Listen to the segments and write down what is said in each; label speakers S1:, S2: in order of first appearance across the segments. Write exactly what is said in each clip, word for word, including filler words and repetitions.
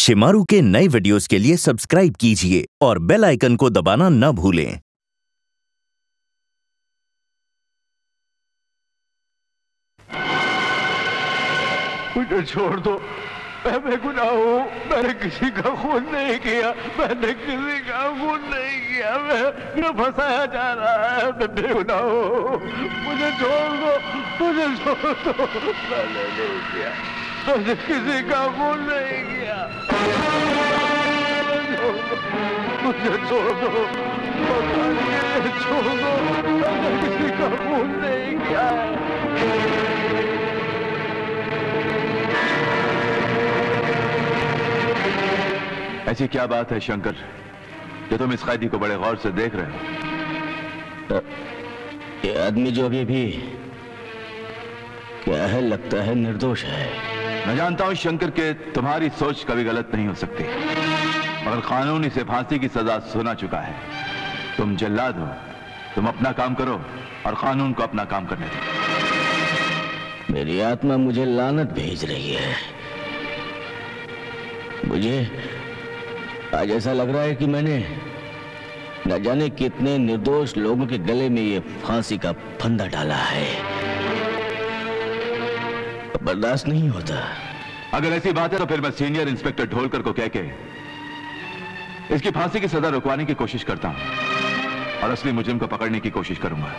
S1: शिमारू के नए वीडियोस के लिए सब्सक्राइब कीजिए और बेल आइकन को दबाना न भूलें।
S2: मुझे छोड़ दो, मैं बेगुनाह हूँ। मैंने किसी का खून नहीं किया, मैंने किसी का खून नहीं किया। मैं न फंसाया जा रहा है, मैं बेगुनाह हूँ। मुझे छोड़ दो, मुझे छोड़ दो। मैंने नहीं किया, मैंने किसी का खून नहीं किया। मुझे छोड़ दो, मुझे छोड़ दो। मैंने किसी का खून नहीं किया है।
S3: ऐसी क्या बात है शंकर कि तुम इस कैदी को बड़े गौर से देख रहे हो?
S4: ये आदमी जो अभी भी क्या है, लगता है निर्दोष है।
S3: मैं जानता हूं शंकर के तुम्हारी सोच कभी गलत नहीं हो सकती, मगर कानून इसे फांसी की सजा सुना चुका है। तुम जल्लाद हो, तुम अपना काम करो और कानून को अपना काम करने दो।
S4: मेरी आत्मा मुझे लानत भेज रही है। मुझे आज ऐसा लग रहा है कि मैंने न जाने कितने निर्दोष लोगों के गले में ये फांसी का फंदा डाला है। बर्दाश्त नहीं होता।
S3: अगर ऐसी बात है तो फिर मैं सीनियर इंस्पेक्टर ढोलकर को कह के इसकी फांसी की सजा रुकवाने की कोशिश करता हूं और असली मुजरिम को पकड़ने की कोशिश करूंगा।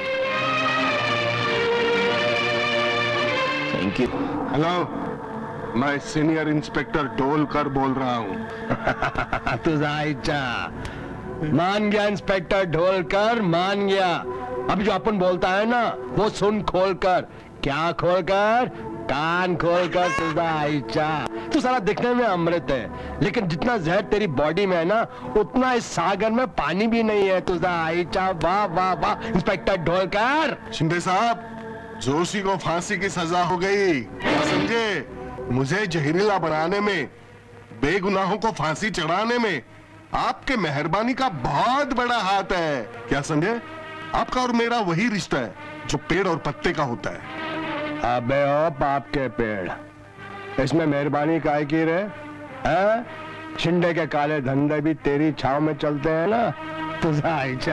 S4: Thank you.
S5: हेलो, मैं सीनियर इंस्पेक्टर ढोलकर बोल रहा हूँ।
S2: तुझा मान गया इंस्पेक्टर ढोलकर, मान गया। अब जो अपन बोलता है ना वो सुन खोलकर। क्या खोलकर? कान खोलकर। तुझा तू सारा दिखने में अमृत है, लेकिन जितना जहर तेरी बॉडी में है ना उतना इस सागर में पानी भी नहीं है। तुझा वाह वाह वाह इंस्पेक्टर ढोलकर।
S5: शिंदे साहब, जोशी को फांसी की सजा हो गई, समझे? मुझे जहरीला बनाने में, बेगुनाहों को फांसी चढ़ाने में आपके मेहरबानी का बहुत बड़ा हाथ है। क्या समझे? आपका और मेरा वही रिश्ता है जो पेड़ और पत्ते का होता है।
S2: अबे ओ बाप के पेड़, इसमें मेहरबानी काहे की रे? हैं? शिंदे के काले धंधे भी तेरी छाव में चलते हैं ना। तुझा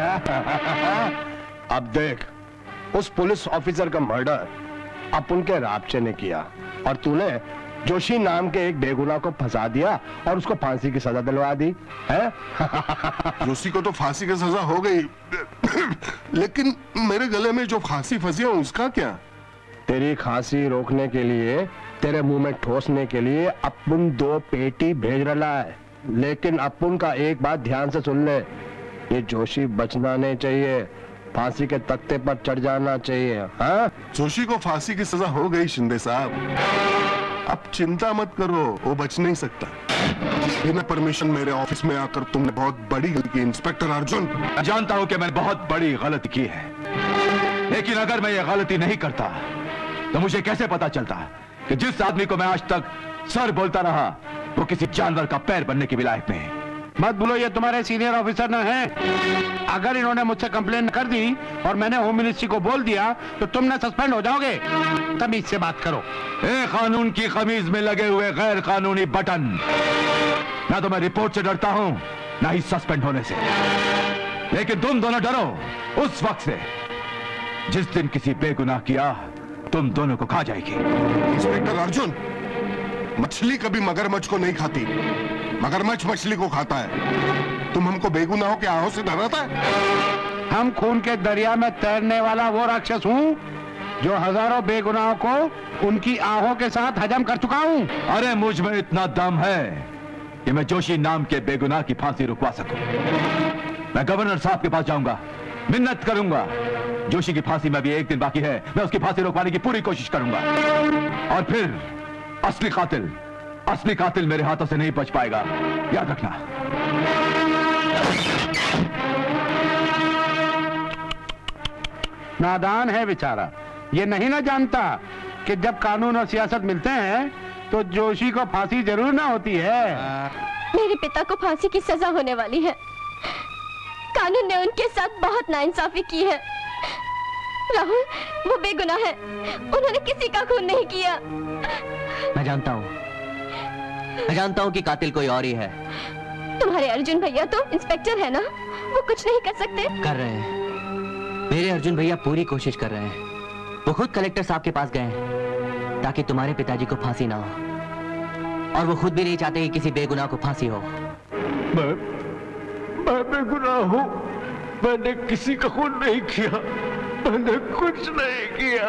S2: अब देख, उस पुलिस ऑफिसर का मर्डर अपन के राबचे ने किया और तूने जोशी नाम के एक बेगुनाह को फंसा दिया और उसको फांसी की सजा दिलवा दी है।
S5: जोशी को तो फांसी की सजा हो गई, लेकिन मेरे गले में जो फांसी फंसी है उसका क्या?
S2: तेरी खांसी रोकने के लिए, तेरे मुंह में ठोसने के लिए अपन दो पेटी भेज रहा है, लेकिन अपन का एक बात ध्यान से सुन ले, ये जोशी बचना नहीं चाहिए, फांसी के तख्ते पर चढ़ जाना चाहिए। हाँ?
S5: जोशी को फांसी की सजा हो गई शिंदे साहब, अब चिंता मत करो, वो बच नहीं सकता। बिना परमिशन मेरे ऑफिस में आकर तुमने बहुत बड़ी गलती की इंस्पेक्टर अर्जुन।
S3: मैं जानता हूं कि मैंने बहुत बड़ी गलती की है, लेकिन अगर मैं ये गलती नहीं करता तो मुझे कैसे पता चलता कि जिस आदमी को मैं आज तक सर बोलता रहा वो किसी जानवर का पैर बनने की विलायत में है।
S6: मत बोलो, ये तुम्हारे सीनियर ऑफिसर न हैं। अगर इन्होंने मुझसे कंप्लेन कर दी और मैंने होम मिनिस्ट्री को बोल दिया तो तुम ना सस्पेंड हो जाओगे। तमीज से बात करो।
S3: ए कानून की कमीज में लगे हुए गैर कानूनी बटन, ना तो मैं रिपोर्ट से डरता हूं ना ही सस्पेंड होने से, लेकिन तुम दोनों डरो उस वक्त से जिस दिन किसी बेगुनाह किया तुम दोनों को खा जाएगी।
S5: इंस्पेक्टर अर्जुन, मछली कभी मगरमच्छ को नहीं खाती, मगरमच्छ मछली को खाता है। तुम हमको बेगुनाहों के आहों से डराता है?
S6: हम खून के दरिया में तैरने वाला वो राक्षस हूँ जो हजारों बेगुनाहों को उनकी आहों के साथ हजम कर चुका हूँ।
S3: अरे मुझ में इतना दम है कि मैं जोशी नाम के बेगुनाह की फांसी रुकवा सकूं। मैं गवर्नर साहब के पास जाऊंगा, मिन्नत करूंगा। जोशी की फांसी में भी एक दिन बाकी है, मैं उसकी फांसी रुकवाने की पूरी कोशिश करूंगा और फिर असली कातिल असली कातिल मेरे हाथों से नहीं बच पाएगा, याद रखना।
S6: नादान है बेचारा, ये नहीं ना जानता कि जब कानून और सियासत मिलते हैं तो जोशी को फांसी जरूर ना होती है।
S7: मेरे पिता को फांसी की सजा होने वाली है। कानून ने उनके साथ बहुत नाइंसाफी की है। राहुल, वो बेगुनाह है, उन्होंने किसी का खून नहीं किया।
S6: मैं जानता हूँ,
S8: मैं जानता हूँ कि कातिल कोई और ही है।
S7: तुम्हारे अर्जुन भैया तो इंस्पेक्टर है ना, वो कुछ नहीं कर सकते।
S8: कर रहे हैं, मेरे अर्जुन भैया पूरी कोशिश कर रहे हैं। वो खुद कलेक्टर साहब के पास गए हैं ताकि तुम्हारे पिताजी को फांसी ना हो, और वो खुद भी नहीं चाहते कि किसी बेगुनाह को फांसी हो।
S2: मैं मैं बेगुनाह हूँ, मैंने किसी का खून नहीं किया, मैंने कुछ नहीं किया।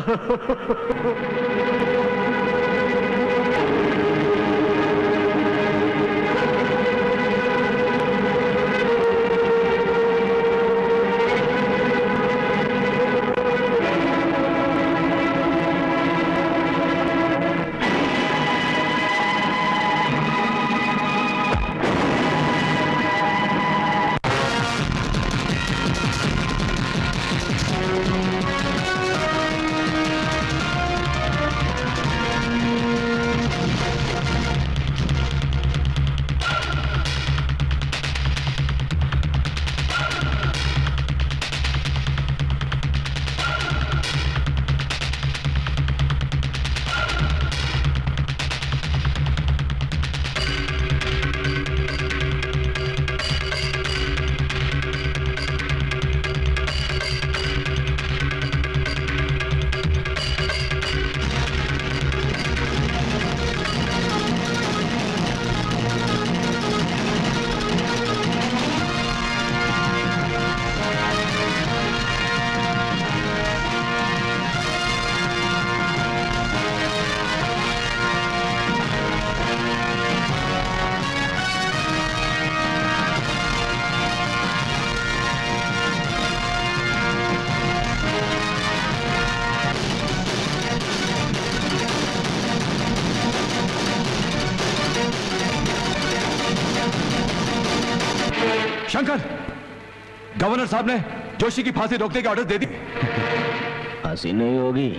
S3: शंकर, गवर्नर साहब ने जोशी की फांसी रोकने के ऑर्डर दे दिए।
S4: फांसी नहीं होगी,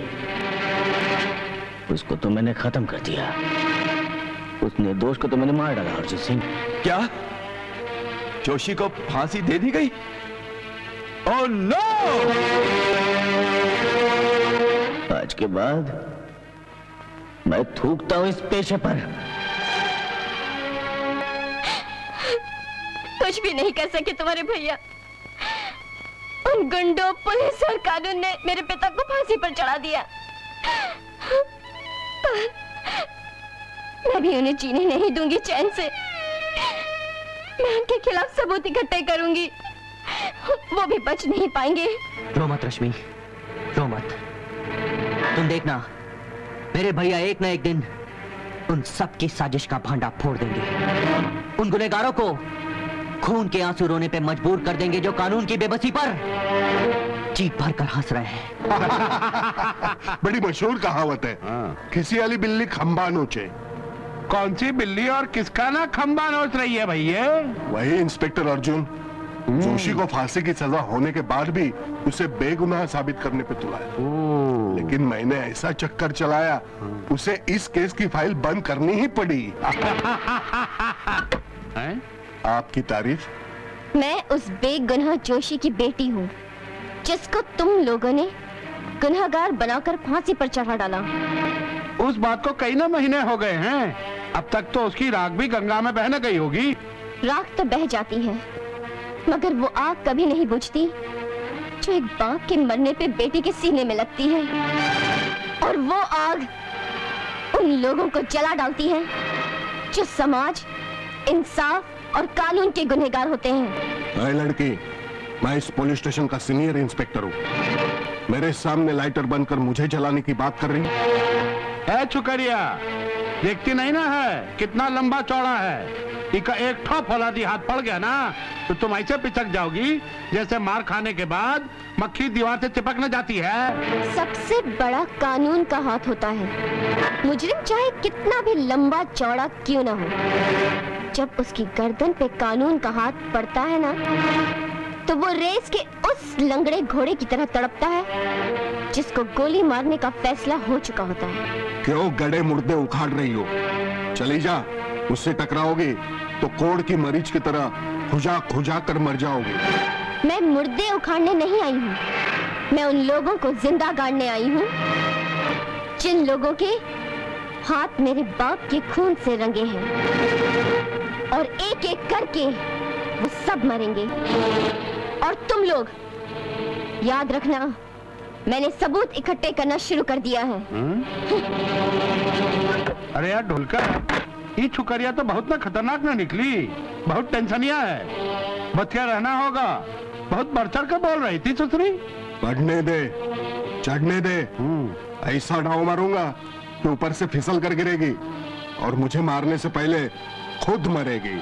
S4: उसको तो मैंने खत्म कर दिया। उस निर्दोष को तो मैंने मार डाला अर्जुन सिंह।
S3: क्या जोशी को फांसी दे दी गई? Oh no!
S4: आज के बाद मैं थूकता हूं इस पेशे पर।
S7: कुछ भी नहीं कर सके तुम्हारे भैया। उन गुंडों, पुलिस और कानून ने मेरे पिता को फांसी पर चढ़ा दिया, पर मैं भी उन्हें जीने नहीं दूंगी चैन से। मैं उनके खिलाफ सबूत इकट्ठे करूंगी, वो भी बच नहीं पाएंगे।
S8: रो मत रश्मि, रो मत। तुम देखना, मेरे भैया एक ना एक दिन उन सब की साजिश का भांडा फोड़ देंगे। उन गुनहगारों को खून के आंसू रोने पे मजबूर कर देंगे जो कानून की बेबसी पर जीत भर कर हंस रहे हैं।
S5: बड़ी मशहूर कहावत है, किसी वाली बिल्ली खंबा नोचे।
S6: कौन सी बिल्ली और किसका ना खंबा नोच रही है भैया?
S5: वही इंस्पेक्टर अर्जुन, जोशी को फांसी की सजा होने के बाद भी उसे बेगुनाह साबित करने पे तुला है। लेकिन मैंने ऐसा चक्कर चलाया, उसे इस केस की फाइल बंद करनी ही पड़ी। आपकी तारीफ?
S7: मैं उस बेगुनाह जोशी की बेटी हूँ जिसको तुम लोगों ने गुनहगार बनाकर फांसी पर चढ़ा डाला।
S6: उस बात को कई ना महीने हो गए हैं, अब तक तो उसकी राख भी गंगा में बह न गई होगी।
S7: राख तो बह जाती है, मगर वो आग कभी नहीं बुझती जो एक बाप के मरने पे बेटी के सीने में लगती है। और वो आग उन लोगों को जला डालती है जो समाज, इंसाफ और कानून के गुनहगार होते हैं।
S5: ऐ लड़की, मैं इस पुलिस स्टेशन का सीनियर इंस्पेक्टर हूँ। मेरे सामने लाइटर बंद कर मुझे जलाने की बात कर रही
S6: है? चुकरिया, देखती नहीं ना है कितना लंबा चौड़ा है। इका एक ठो फौलादी हाथ पड़ गया ना तो तुम ऐसे पिचक जाओगी जैसे मार खाने के बाद मक्खी दीवार से चिपक न जाती है।
S7: सबसे बड़ा कानून का हाथ होता है। मुजरिम चाहे कितना भी लंबा चौड़ा क्यों ना हो, जब उसकी गर्दन पे कानून का हाथ पड़ता है ना, तो वो रेस के उस लंगड़े घोड़े की तरह तड़पता है जिसको गोली मारने का फैसला हो चुका होता है।
S5: क्यों गड़े मुर्दे उखाड़ रही हो? चली जा, उससे टकराओगे तो कोड़ की मरीज की तरह खुजा खुजा कर मर जाओगे।
S7: मैं मुर्दे उखाड़ने नहीं आई हूँ, मैं उन लोगों को जिंदा गाड़ने आई हूँ जिन लोगों के हाथ मेरे बाप के खून से रंगे हैं और एक एक करके वो सब मरेंगे। और तुम लोग याद रखना, मैंने सबूत इकट्ठे करना शुरू कर दिया है।
S6: अरे यार ढोलकर, ये छुकरिया तो बहुत ना खतरनाक ना निकली, बहुत टेंशनिया है, बच के रहना होगा। बहुत बढ़ चढ़ कर बोल रही थी ससुरी।
S5: बढ़ने दे, चढ़ने दे, ऐसा डाव मारूंगा कि ऊपर से फिसल कर गिरेगी और मुझे मारने से पहले खुद मरेगी।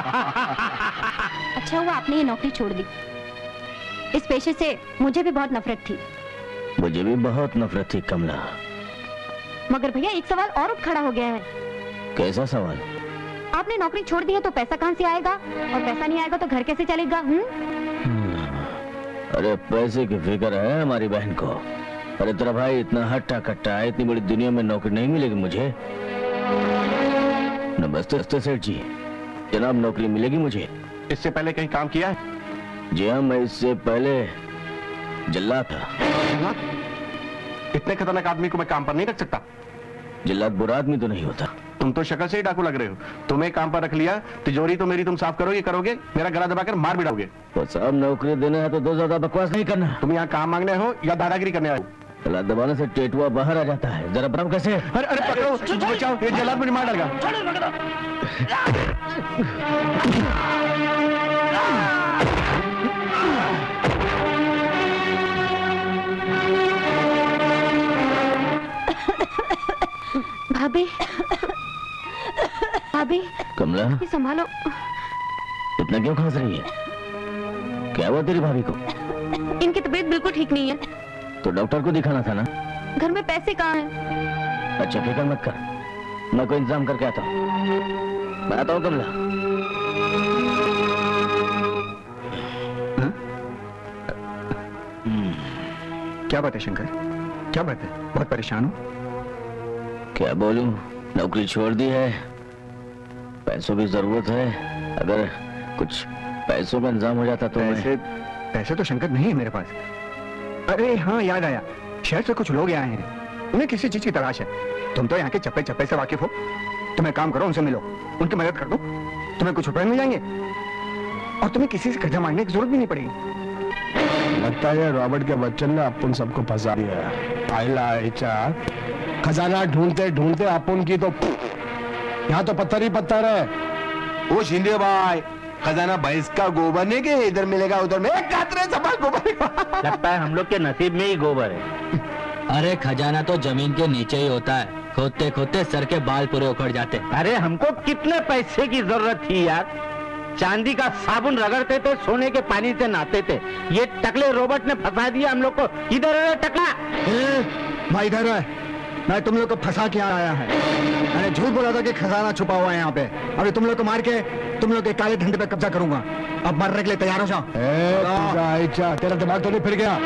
S9: अच्छा हुआ आपने ये नौकरी छोड़ दी। इस पेशे से मुझे भी बहुत नफरत थी।
S4: मुझे भी बहुत नफरत थी कमला।
S9: मगर भैया एक सवाल और खड़ा हो गया है।
S4: कैसा सवाल?
S9: आपने नौकरी छोड़ दी है तो पैसा कहाँ से आएगा, और पैसा नहीं आएगा तो घर कैसे चलेगा? हुँ?
S4: अरे पैसे की फिक्र है हमारी बहन को। अरे तेरा भाई इतना हट्टा कट्टा है, इतनी बड़ी दुनिया में नौकरी नहीं मिलेगी मुझे। नमस्ते सेठ जी, जनाब नौकरी मिलेगी मुझे।
S2: इससे पहले कहीं काम किया है?
S4: जी हाँ, मैं इससे पहले जल्लाद था।
S2: इतने खतरनाक आदमी को मैं काम पर नहीं रख सकता।
S4: जल्लाद बुरा आदमी तो नहीं होता।
S2: तुम तो शक्ल से ही डाकू लग रहे हो। तुम्हें काम पर रख लिया, तिजोरी तो मेरी तुम साफ करोगे करोगे मेरा गला दबाकर मार भी डालोगे।
S4: तो साहब नौकरी देना है तो दो ज्यादा बकवास नहीं करना।
S2: तुम यहाँ काम मांगने हो या दादागिरी करने आए हो?
S4: गला दबाने से टेटुआ बाहर आ जाता है, जरा बताओ कैसे?
S2: अरे अरे पकड़ो, बचाओ, ये जल्लाद मुझे मार डालेगा।
S9: भाभी, भाभी,
S4: कमला,
S9: ये संभालो।
S4: इतना क्यों खांस रही है? क्या हुआ तेरी भाभी को?
S9: इनकी तबीयत बिल्कुल ठीक नहीं है।
S4: तो डॉक्टर को दिखाना था ना।
S9: घर में पैसे कहाँ हैं?
S4: अच्छा फिक्र मत कर, मैं कोई इंतजाम करके आता हूँ। मैं आता हूँ कमला।
S10: क्या बात है शंकर, क्या बात है? बहुत परेशान हो?
S4: क्या बोलूं, नौकरी छोड़ दी है, पैसों की जरूरत है। अगर कुछ पैसों का इंतजाम हो जाता तो
S10: पैसे,
S4: मैं...
S10: पैसे तो शंकर नहीं है मेरे पास। अरे हाँ याद आया, शहर से कुछ लोग आए हैं, उन्हें किसी चीज की तलाश है। तुम तो यहाँ के चप्पे चप्पे से वाकिफ हो, तुम एक काम करो, उनसे मिलो, उनकी मदद कर दो, तुम्हें कुछ रुपए मिल जाएंगे और तुम्हें किसी से कर्जा मांगने की जरूरत भी नहीं पड़ेगी।
S2: लगता है रॉबर्ट के बच्चन ने अपन सबको फंसा दिया है। आइला आइचा, खजाना ढूंढते ढूंढते अपन की तो यहाँ तो पत्थर ही पत्थर है।
S11: वो शिंदे भाई, खजाना भैंस का गोबर नहीं के इधर मिलेगा उधर में गोबर।
S8: लगता है हम लोग के नसीब में ही गोबर है।
S12: अरे खजाना तो जमीन के नीचे ही होता है, खोदते खोदते सर के बाल पूरे उखड़ जाते।
S8: अरे हमको कितने पैसे की जरूरत थी यार, चांदी का साबुन रगड़ते थे, सोने के पानी से नहाते थे। ये टकले रॉबर्ट ने फंसा दिया हम लोग को। इधर है टकला।
S10: मैं इधर है, मैं तुम लोग को फंसा के आया है। मैंने झूठ बोला था कि खजाना छुपा हुआ है यहाँ पे। अभी तुम लोग को मार के तुम लोग के काले धंधे पे कब्जा करूंगा। अब मरने के लिए तैयार हो जाओ।
S2: तेरा दिमाग तो नहीं फिर गया?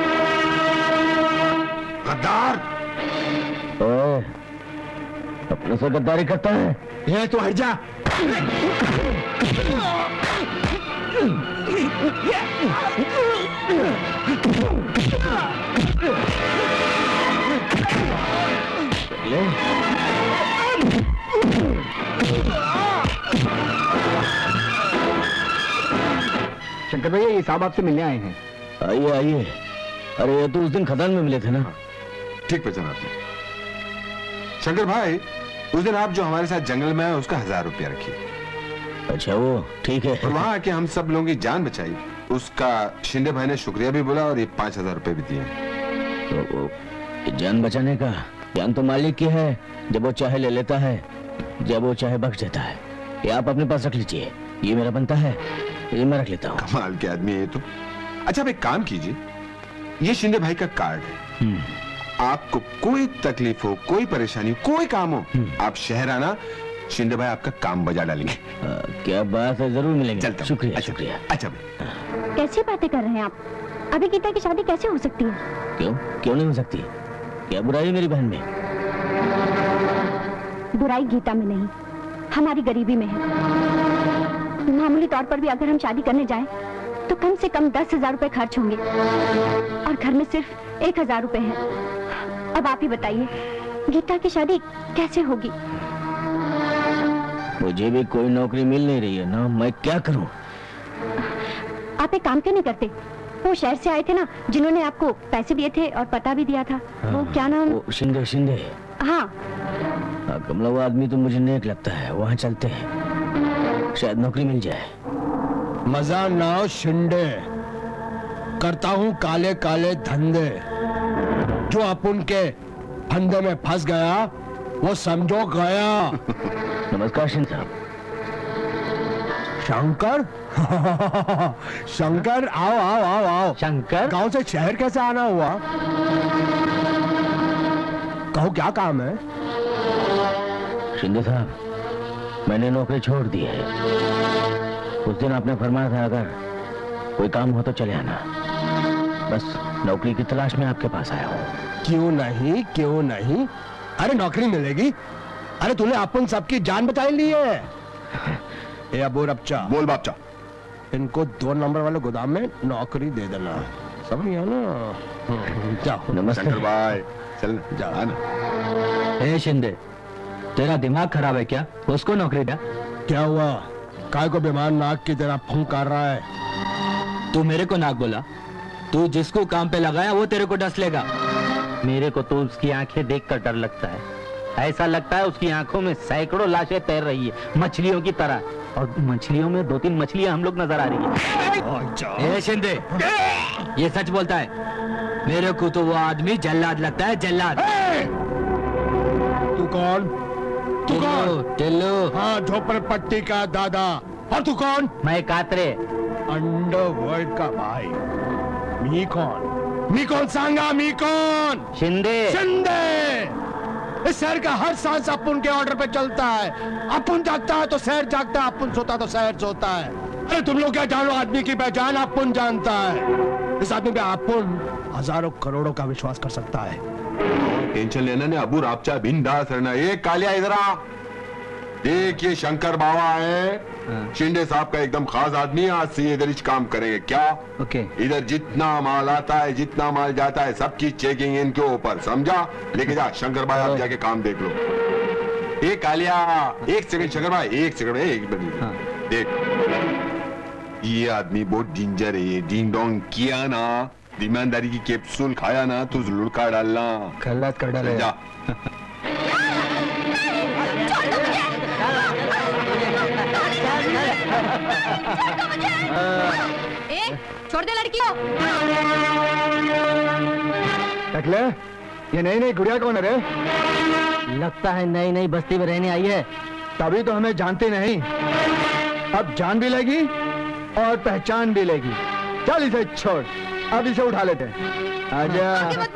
S11: गद्दार,
S4: अपने से गद्दारी करता है
S10: ये तो हट जा। शंकर भैया, ये साहब आपसे मिलने आए हैं।
S4: आइए आइए। अरे ये तो उस दिन खदान में मिले थे ना।
S11: ठीक पहचाना आपने। शंकर भाई, उस दिन आप जो हमारे साथ जंगल में आए उसका हजार रुपया रखिए।
S4: अच्छा वो ठीक है।
S11: और वहाँ आके हम सब लोगों की जान बचाई, उसका शिंदे भाई ने शुक्रिया भी बोला और ये पांच हजार रुपए भी दिए।
S4: तो वो जान बचाने का जान तो मालिक की है, जब वो चाहे ले लेता है, जब वो चाहे बख्श देता है। ये आप अपने पास रख लीजिए, ये मेरा बनता है, ये मैं रख लेता हूँ।
S11: कमाल के आदमी है तो। अच्छा आप एक काम कीजिए, ये शिंदे भाई का कार्ड है। आपको कोई तकलीफ हो, कोई परेशानी हो, कोई काम हो, आप शहर आना, शिंदे भाई आपका काम बजा डालेंगे।
S4: आ, क्या बात है, जरूर मिलेंगे।
S11: चलता
S4: शुक्रिया
S11: अच्छा,
S4: शुक्रिया।
S11: अच्छा भाई,
S9: कैसी बातें कर रहे हैं आप? अभी गीता की शादी कैसे हो सकती है?
S4: क्यों क्यों नहीं हो सकती? क्या बुराई है मेरी बहन में?
S9: बुराई गीता में नहीं, हमारी गरीबी में है। मामूली तौर पर भी अगर हम शादी करने जाएं, तो कम से कम दस हजार रुपए खर्च होंगे और घर में सिर्फ एक हजार रुपए है। अब आप ही बताइए, गीता की शादी कैसे होगी?
S4: मुझे भी कोई नौकरी मिल नहीं रही है ना, मैं क्या करूं?
S9: आप एक काम क्यों नहीं करते? वो शहर से आए थे ना, जिन्होंने आपको पैसे दिए थे और पता भी दिया था। हाँ, वो क्या नाम?
S4: वो शिंदे शिंदे।
S9: हाँ,
S4: हाँ कमला, वो आदमी तो मुझे नेक लगता है, वहाँ चलते हैं, शायद नौकरी मिल जाए।
S2: मजा नाव शिंदे, करता हूँ काले काले धंधे, जो अपन के फंदे में फंस गया वो समझो गया।
S4: नमस्कार शिंदे साहब।
S2: शंकर? शंकर, आओ आओ आओ आओ।
S8: शंकर?
S2: गांव से शहर कैसे आना हुआ? कहो क्या काम है?
S4: शिंदे साहब, मैंने नौकरी छोड़ दी है। उस दिन आपने फरमाया था अगर कोई काम हो तो चले आना। बस नौकरी की तलाश में आपके पास आया हूँ।
S2: क्यों नहीं, क्यों नहीं? अरे नौकरी मिलेगी। अरे तूने अपन सबकी जान बचाई ली है। ए अबू रबचा,
S5: बोल बापचा।
S2: इनको दो नंबर वाले गोदाम में नौकरी दे देना, समझ गया ना? जाओ।
S4: नमस्ते
S11: शंकर भाई, चल
S2: जाओ।
S12: ए शिंदे, तेरा दिमाग खराब है क्या? उसको नौकरी दे।
S2: क्या हुआ? काय को बीमार नाक की तरह फूंक कर रहा है?
S12: तू मेरे को नाक बोला? तू जिसको काम पे लगाया वो तेरे को डस लेगा।
S8: मेरे को तो उसकी आंखें देखकर डर लगता है। ऐसा लगता है उसकी आंखों में सैकड़ों लाशें तैर रही है, मछलियों की तरह, और मछलियों में दो तीन मछलियां हम लोग नजर आ रही है।
S12: ए शिंदे, ये सच बोलता है। मेरे को तो वो आदमी जल्लाद लगता है, जल्लाद।
S2: तू कौन? तू कौन?
S12: टिल्लू।
S2: हाँ, झोपड़पट्टी का दादा। और तू कौन?
S8: मैं कातरे,
S2: अंडरवर्ल्ड का भाई। मी कौन? मी कौन सांगा? मी कौन?
S8: शिंदे।
S2: शिंदे। इस शहर का हर सांस अपन के ऑर्डर पे चलता है। अपन जागता है तो शहर जागता है, अपन सोता तो शहर सोता है। अरे तुम लोग क्या जानो? आदमी की पहचान अपन जानता है। इस आदमी पे अपन हजारों करोड़ों का विश्वास कर सकता है।
S11: टेंशन लेना ने अबू रापचा बिंदास रहना। एक कालिया इधर आ देख, ये शंकर बाबा है, शिंदे साहब का एकदम खास आदमी है। आज से इधर ही काम करेंगे क्या?
S8: ओके।
S11: इधर जितना माल आता है, जितना माल जाता है, सबकी चेकिंग इनके ऊपर, समझा? लेके जा शंकर भाई, आप जाके काम देख लो। एक कालिया, एक सेकंड शंकर भाई, एक सेकंड, एक मिनट। हाँ। देख, ये आदमी बहुत डेंजर है। ये डिंग डोंग किया ना, ईमानदारी की कैप्सूल खाया ना, तो लुढ़का डालना,
S10: गलत कर डाले।
S11: जा।
S9: ए, छोड़ दे लड़कियों।
S10: टकले, ये नई नई गुड़िया कौन है रे?
S8: लगता है नई नई बस्ती में रहने आई है।
S10: तभी तो हमें जानते नहीं, अब जान भी लेगी और पहचान भी लेगी। चल इसे छोड़, अब इसे उठा लेते हैं। आजा।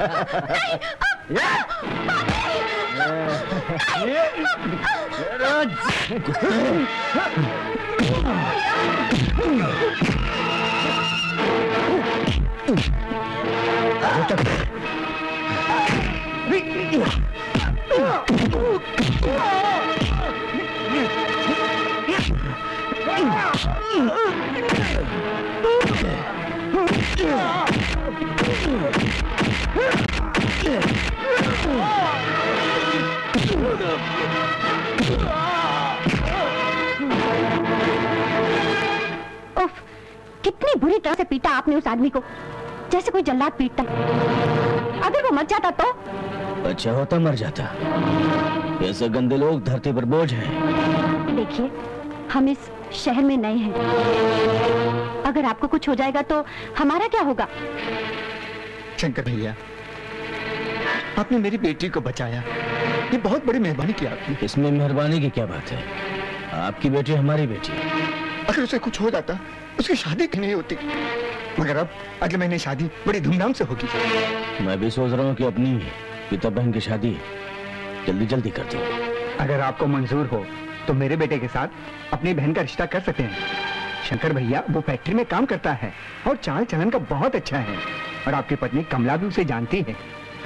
S9: उफ, कितनी बुरी तरह से पीटा आपने उस आदमी को, जैसे कोई जल्लाद पीटता। अगर वो मर जाता तो?
S4: अच्छा होता मर जाता। ऐसे गंदे लोग धरती पर बोझ हैं।
S9: देखिए, हम इस शहर में नए हैं। अगर आपको कुछ हो जाएगा तो हमारा क्या होगा?
S10: शंकर भैया, आपने मेरी बेटी को बचाया, ये बहुत बड़ी मेहरबानी की आपने।
S4: इसमें मेहरबानी की क्या बात है? आपकी बेटी हमारी बेटी है।
S10: अगर उसे कुछ हो जाता, उसकी शादी क्यों नहीं होती? मगर अब अगले महीने शादी बड़ी धूमधाम से होगी।
S4: मैं भी सोच रहा हूँ कि अपनी पिता बहन की शादी जल्दी जल्दी कर दूं।
S10: अगर आपको मंजूर हो तो मेरे बेटे के साथ अपनी बहन का रिश्ता कर सकते हैं। शंकर भैया वो फैक्ट्री में काम करता है और चाल चलन का बहुत अच्छा है, और आपकी पत्नी कमला भी उसे जानती है।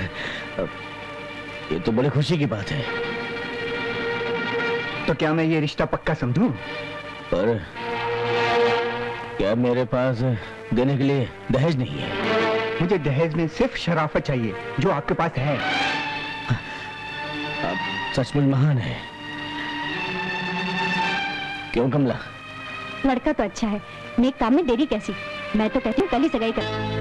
S4: ये तो बड़ी खुशी की बात है।
S10: तो क्या मैं ये रिश्ता पक्का समझूं?
S4: पर क्या मेरे पास देने के लिए दहेज नहीं है?
S10: मुझे दहेज में सिर्फ शराफत चाहिए, जो आपके पास है।
S4: सचमुच महान है। क्यों कमला?
S9: लड़का तो अच्छा है, नेक काम में देरी कैसी? मैं तो कहती हूँ कल ही सगाई कर।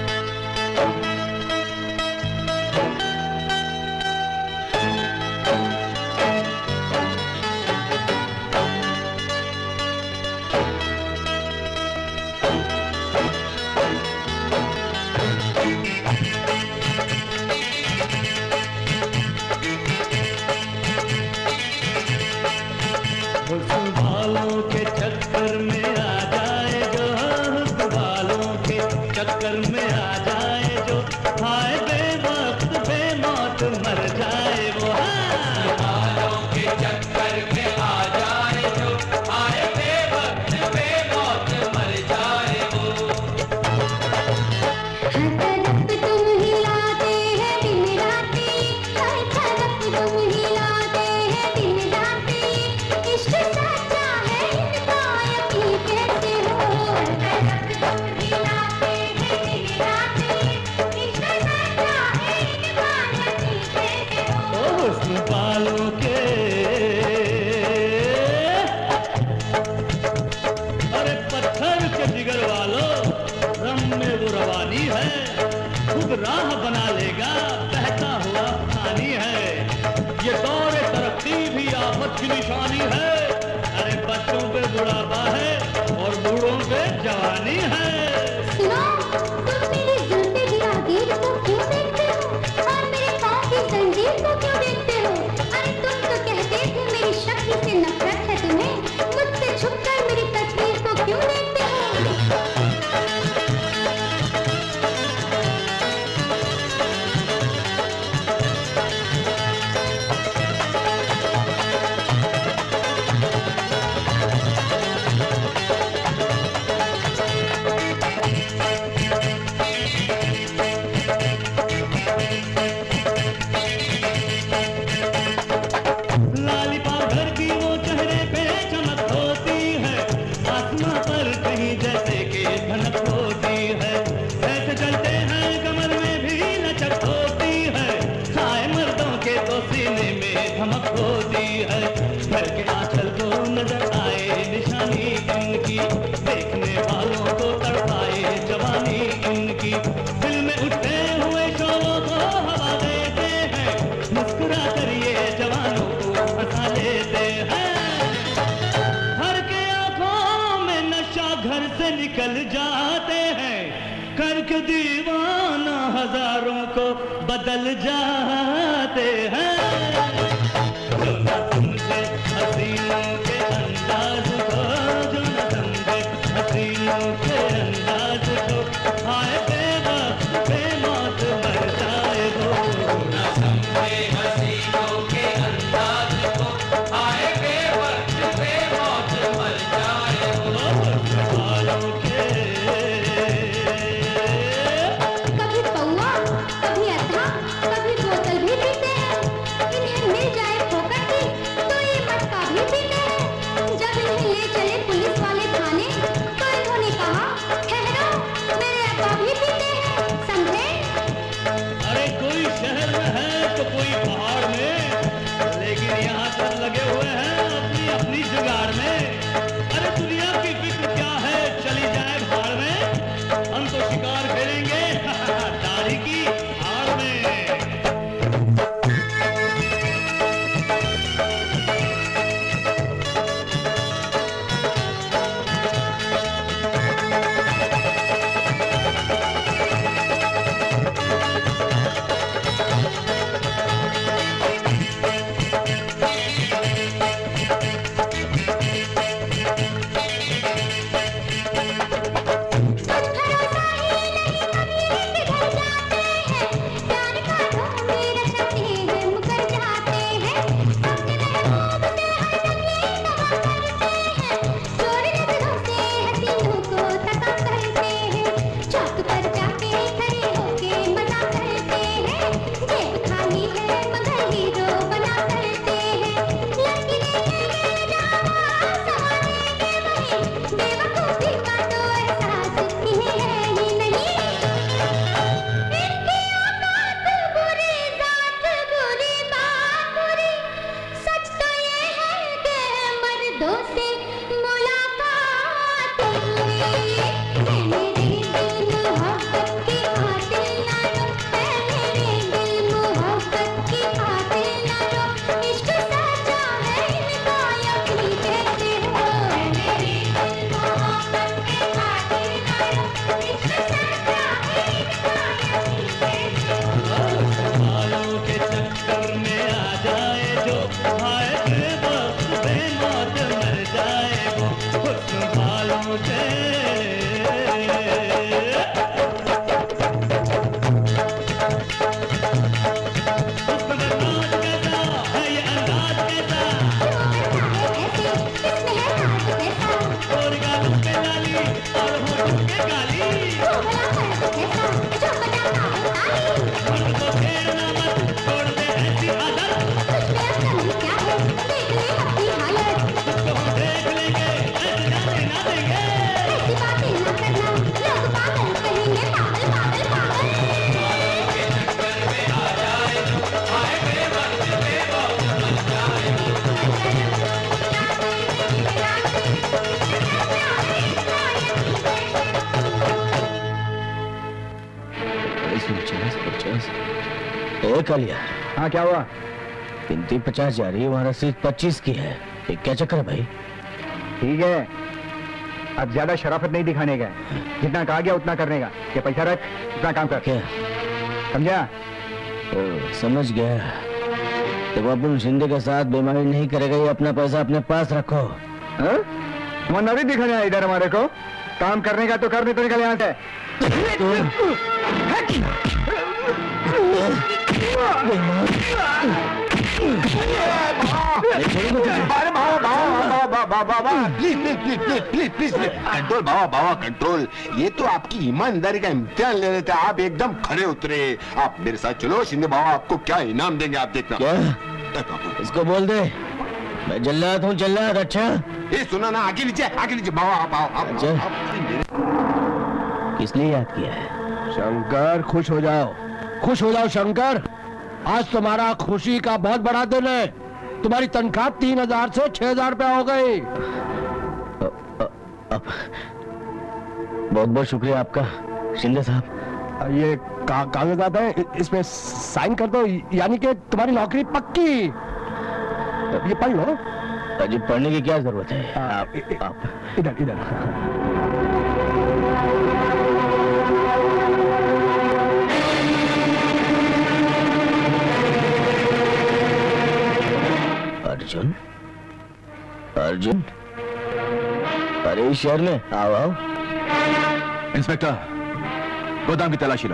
S13: राह बना लेगा, बहता हुआ पानी है। ये दौरे तरक्की भी आफत की निशानी है। अरे बच्चों पे बुढ़ापा है और बूढ़ों पे जवानी है।
S14: सुनो, तुम मेरी जुल्फे गिरा गेट को क्यों देखते हो और मेरे पाँव की जंजीर को क्यों देखते हो? अरे तुम तो कहते थे मेरी शक्ल से नफरत है तुम्हें, मुझसे छुपकर मेरी तस्वीर को क्यों देखते हो?
S13: देखने वालों को तड़पाए जवानी इनकी, दिल में उठते हुए शोरों को हवा देते हैं, मुस्कुरा कर ये जवानों को फंसा लेते हैं। हर के आंखों में नशा घर से निकल जाते हैं, करके दीवाना हजारों को बदल जाते हैं। तुमसे हसीनों के अंदाज को जो न समझे, हसीनों के अंदाज को आए बेवक्त बेमौत मर जाए वो। न समझे हसीनों के अंदाज को आए बेवक्त बेमौत मर जाए वो। वालों के
S14: कभी पौआ, कभी अथा, कभी बोतल भी पीते हैं। इन्हें मिल जाए फोकट की तो ये मटका भी पीते हैं।
S4: पचास पचास एक आलिया।
S10: हाँ क्या हुआ?
S4: गिनती पचास जा रही है, वहाँ रसीद पच्चीस की है। ये क्या चक्कर है भाई?
S10: ठीक है, अब ज्यादा शराफत नहीं दिखाने का, जितना कहा गया उतना करने का। ये पैसा रख, उतना काम कर।
S4: क्या
S10: समझा?
S4: ओ, समझ गया। देखो अपन शिंदे के साथ बेईमानी नहीं करेगा, ये अपना पैसा अपने पास रखो।
S10: ईमानदारी दिखाने आया इधर हमारे को? काम करने का तो करने तो निकल यहाँ से।
S11: Please please please please please control बाबा, बाबा कंट्रोल। ये तो आपकी ईमानदारी का इम्तिहान ले रहे थे, आप एकदम खड़े उतरे। आप मेरे साथ चलो, शिंदे बाबा आपको क्या इनाम देंगे आप देखना।
S4: क्या? इसको बोल दे मैं जल्लाद हूँ, जल्लाद। अच्छा
S11: ये सुना ना, आगे नीचे आगे नीचे बाबा आप आओ आप,
S4: अच्छा।
S11: आप, आप,
S4: किस लिए याद किया है?
S2: शंकर खुश हो जाओ, खुश हो जाओ शंकर। आज तुम्हारा खुशी का बहुत बड़ा दिन है। तुम्हारी तनख्वाह तीन हजार से छह हजार रुपया हो गई।
S4: बहुत बहुत शुक्रिया आपका शिंदे साहब।
S2: ये का, कागजात है, इसमें साइन कर दो, यानी कि तुम्हारी नौकरी पक्की। ये पढ़ लो।
S4: अजी पढ़ने की क्या जरूरत है? आप, आप
S2: इधर इधर।
S4: अर्जुन, अर्जुन, अरे इस शहर में आओ आओ।
S3: इंस्पेक्टर, गोदाम की तलाशी लो।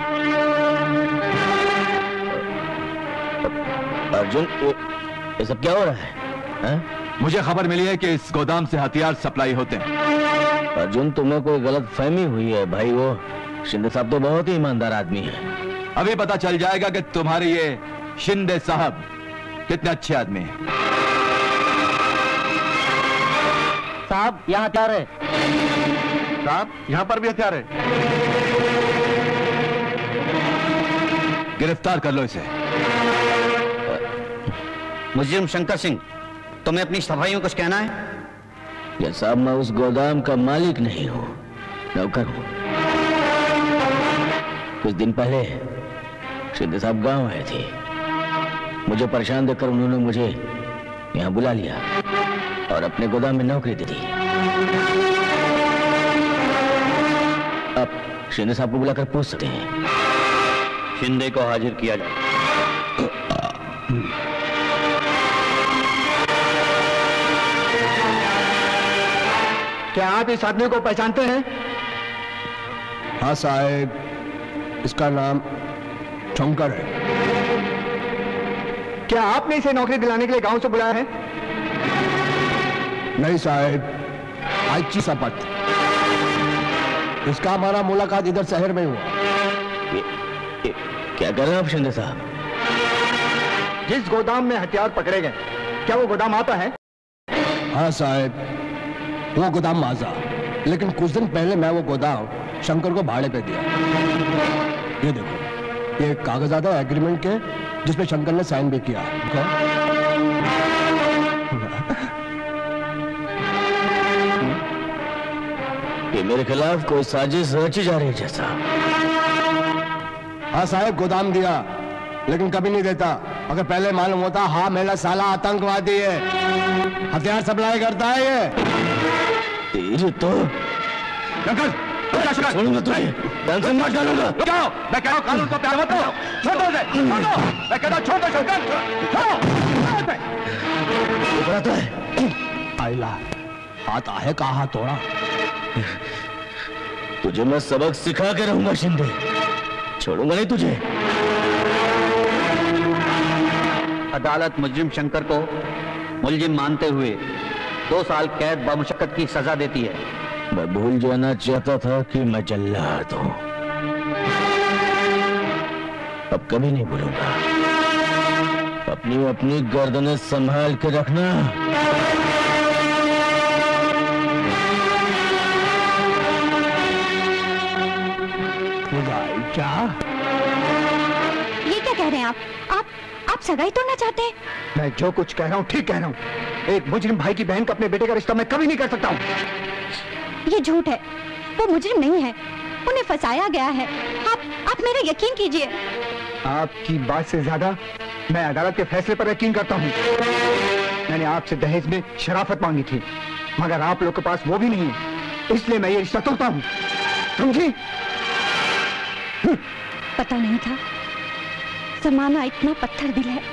S4: अर्जुन, ये, ये सब क्या हो रहा है, है?
S3: मुझे खबर मिली है कि इस गोदाम से हथियार सप्लाई होते हैं।
S4: अर्जुन, तुम्हें कोई गलत फहमी हुई है भाई। वो शिंदे साहब तो बहुत ही ईमानदार आदमी है।
S3: अभी पता चल जाएगा कि तुम्हारे ये शिंदे साहब कितने अच्छे आदमी हैं।
S8: साहब यहाँ हथियार है।
S6: साहब यहाँ पर भी हथियार है।
S3: गिरफ्तार कर लो इसे।
S8: मुजरिम शंकर सिंह, तुम्हें अपनी सफाई में कुछ कहना है?
S4: या साहब, मैं उस गोदाम का मालिक नहीं हूँ, नौकर हूँ। कुछ दिन पहले शिंदे साहब गांव आए थे। मुझे परेशान देखकर उन्होंने मुझे यहाँ बुला लिया और अपने गोदाम में नौकरी दे दी। अब शिंदे साहब को बुलाकर पूछ सकते हैं।
S8: शिंदे को हाजिर किया जाए।
S10: क्या आप इस आदमी को पहचानते हैं?
S2: हाँ साहब, इसका नाम शंकर है।
S10: क्या आपने इसे नौकरी दिलाने के लिए गांव से बुलाया है?
S2: नहीं साहब, आईची शपथ। इसका हमारा मुलाकात इधर शहर में हुआ।
S4: ये, ये, क्या कर रहे हैं आप शिंदे साहब?
S10: जिस गोदाम में हथियार पकड़े गए, क्या वो गोदाम आता है?
S2: हाँ साहब, वो गोदाम माजा, लेकिन कुछ दिन पहले मैं वो गोदाम शंकर को भाड़े पे दिया। ये देखो, ये कागजात है एग्रीमेंट के, जिसपे शंकर ने साइन भी किया।
S4: ये मेरे खिलाफ कोई साजिश रची जा रही है जैसा।
S2: हाँ साहब, गोदाम दिया, लेकिन कभी नहीं देता। अगर पहले मालूम होता, हाँ मेरा साला आतंकवादी है, हथियार सप्लाई करता है ये।
S4: तेरे तो छोड़ूंगा तुझे, टेंशन मत डालूंगा।
S3: जाओ, मैं कह रहा हूँ कानून को प्यार मत करो। छोड़ दो उसे, छोड़ दो। मैं कहता हूँ छोड़ दो शंकर, छोड़ो।
S4: तो है
S2: आइला आता है, कहाँ तोड़ा?
S4: तुझे मैं सबक सिखा के रहूंगा शिंदे, छोड़ूंगा नहीं तुझे।
S8: अदालत मुजरिम शंकर को मुलजिम मानते हुए दो साल कैद बमुशक्कत की सजा देती है।
S4: मैं भूल जाना चाहता था कि मैं जल्लाद हूं, अब कभी नहीं भूलूंगा। अपनी अपनी गर्दनें संभाल के रखना।
S9: क्या? ये क्या कह रहे हैं आप? आप आप सगाई तोड़ना चाहते हैं?
S10: मैं जो कुछ कह रहा हूँ ठीक कह रहा हूँ। एक मुजरिम भाई की बहन का अपने बेटे का रिश्ता मैं कभी नहीं कर सकता हूँ।
S9: ये झूठ है, वो मुजरिम नहीं है, उन्हें फंसाया गया है। आप आप मेरा यकीन कीजिए।
S10: आपकी बात से ज्यादा मैं अदालत के फैसले पर यकीन करता हूँ। मैंने आपसे दहेज में शराफत मांगी थी, मगर आप लोग के पास वो भी नहीं है, इसलिए मैं ये रिश्ता तोड़ता हूँ, समझी?
S9: पता नहीं था जमाना इतना पत्थर दिल है।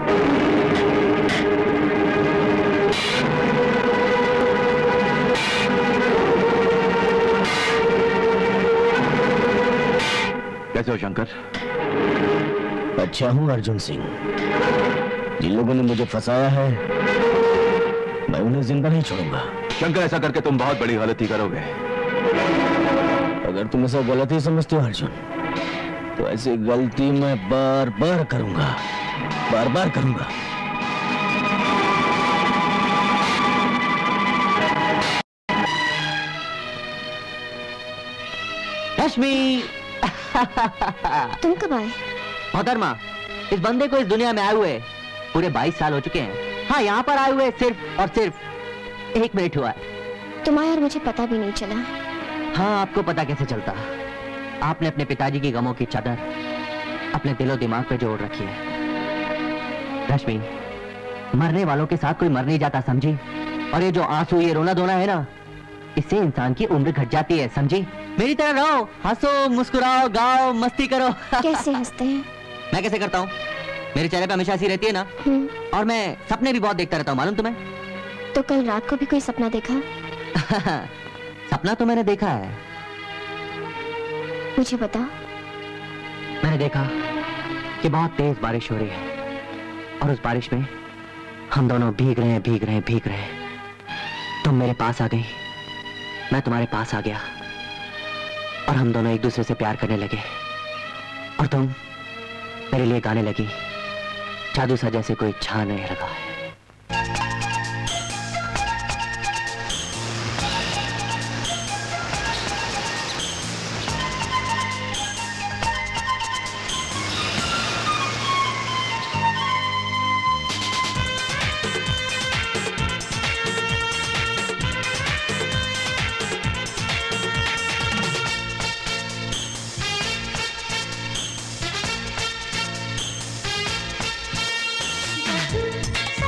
S3: कैसे हो शंकर?
S4: अच्छा हूँ अर्जुन सिंह। जिन लोगों ने मुझे फंसाया है मैं उन्हें जिंदा नहीं छोड़ूंगा।
S3: शंकर, ऐसा करके तुम बहुत बड़ी गलती करोगे।
S4: अगर तुम ऐसा गलती समझते हो अर्जुन, तो ऐसी गलती मैं बार बार करूंगा, बार बार करूंगा।
S8: रश्मि
S7: तुम कब आए?
S8: मोहतरमा, इस बंदे को इस दुनिया में आए हुए पूरे बाईस साल हो चुके हैं। हाँ, यहाँ पर आए हुए सिर्फ और सिर्फ एक मिनट हुआ है।
S7: तुम आए और मुझे पता भी नहीं चला।
S8: हाँ, आपको पता कैसे चलता? आपने अपने पिताजी की गमों की चादर अपने दिलो दिमाग पे जोड़ रखी है। रश्मि, मरने वालों के साथ कोई मर नहीं जाता, समझी? और ये जो आंसू, ये रोना धोना है ना, इससे इंसान की उम्र घट जाती है, समझी? मेरी तरह रहो, हंसो, मुस्कुराओ, गाओ, मस्ती करो।
S7: कैसे हंसते हैं?
S8: मैं कैसे करता हूँ? मेरे चेहरे पे हमेशा हंसी रहती है ना। और मैं सपने भी बहुत देखता रहता हूँ, मालूम तुम्हें?
S7: तो कल रात को भी कोई सपना देखा?
S8: सपना तो मैंने देखा है।
S7: मुझे बता।
S8: मैंने देखा कि बहुत तेज बारिश हो रही है और उस बारिश में हम दोनों भीग रहे हैं, भीग रहे हैं, भीग रहे हैं। तुम मेरे पास आ गई, मैं तुम्हारे पास आ गया और हम दोनों एक दूसरे से प्यार करने लगे। और तुम मेरे लिए गाने लगी, जादू सा जैसे कोई छाने लगा है।
S14: सा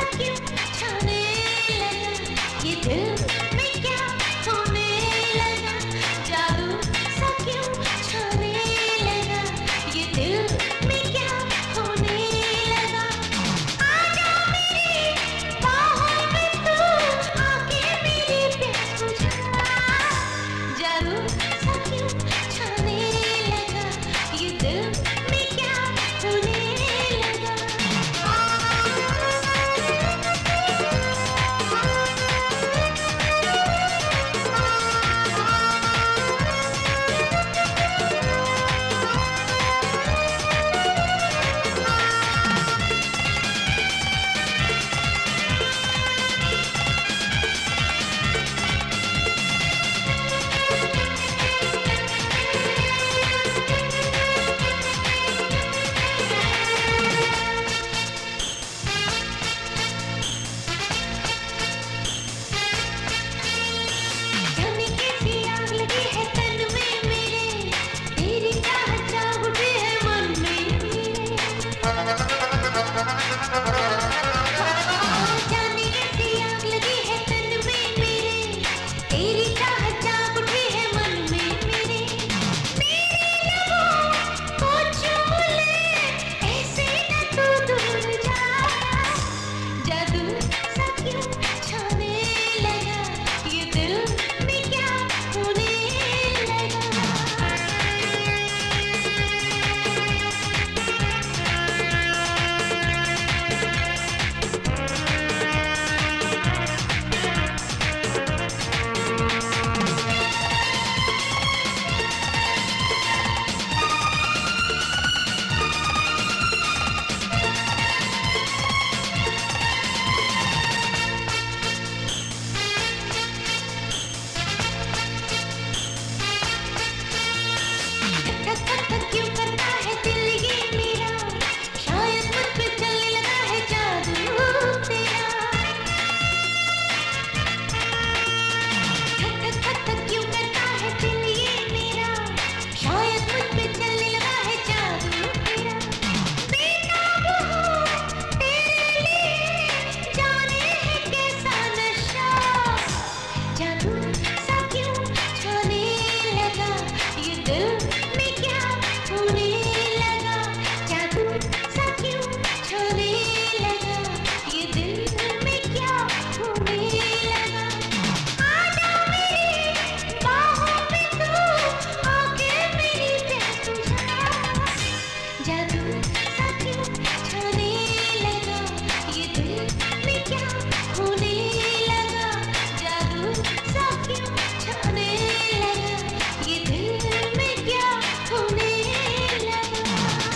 S14: जादू सा क्यों छूने लगा, ये दिल में क्या होने लगा, जादू सा क्यों छूने लगा, ये दिल में क्या होने लगा। आजा मेरी बाहों में तू, आके मेरी दिल तुझा, जादू सा क्यों छूने लगा, ये दिल में क्या होने लगा, जादू सा क्यों छूने लगा, ये दिल में क्या होने लगा।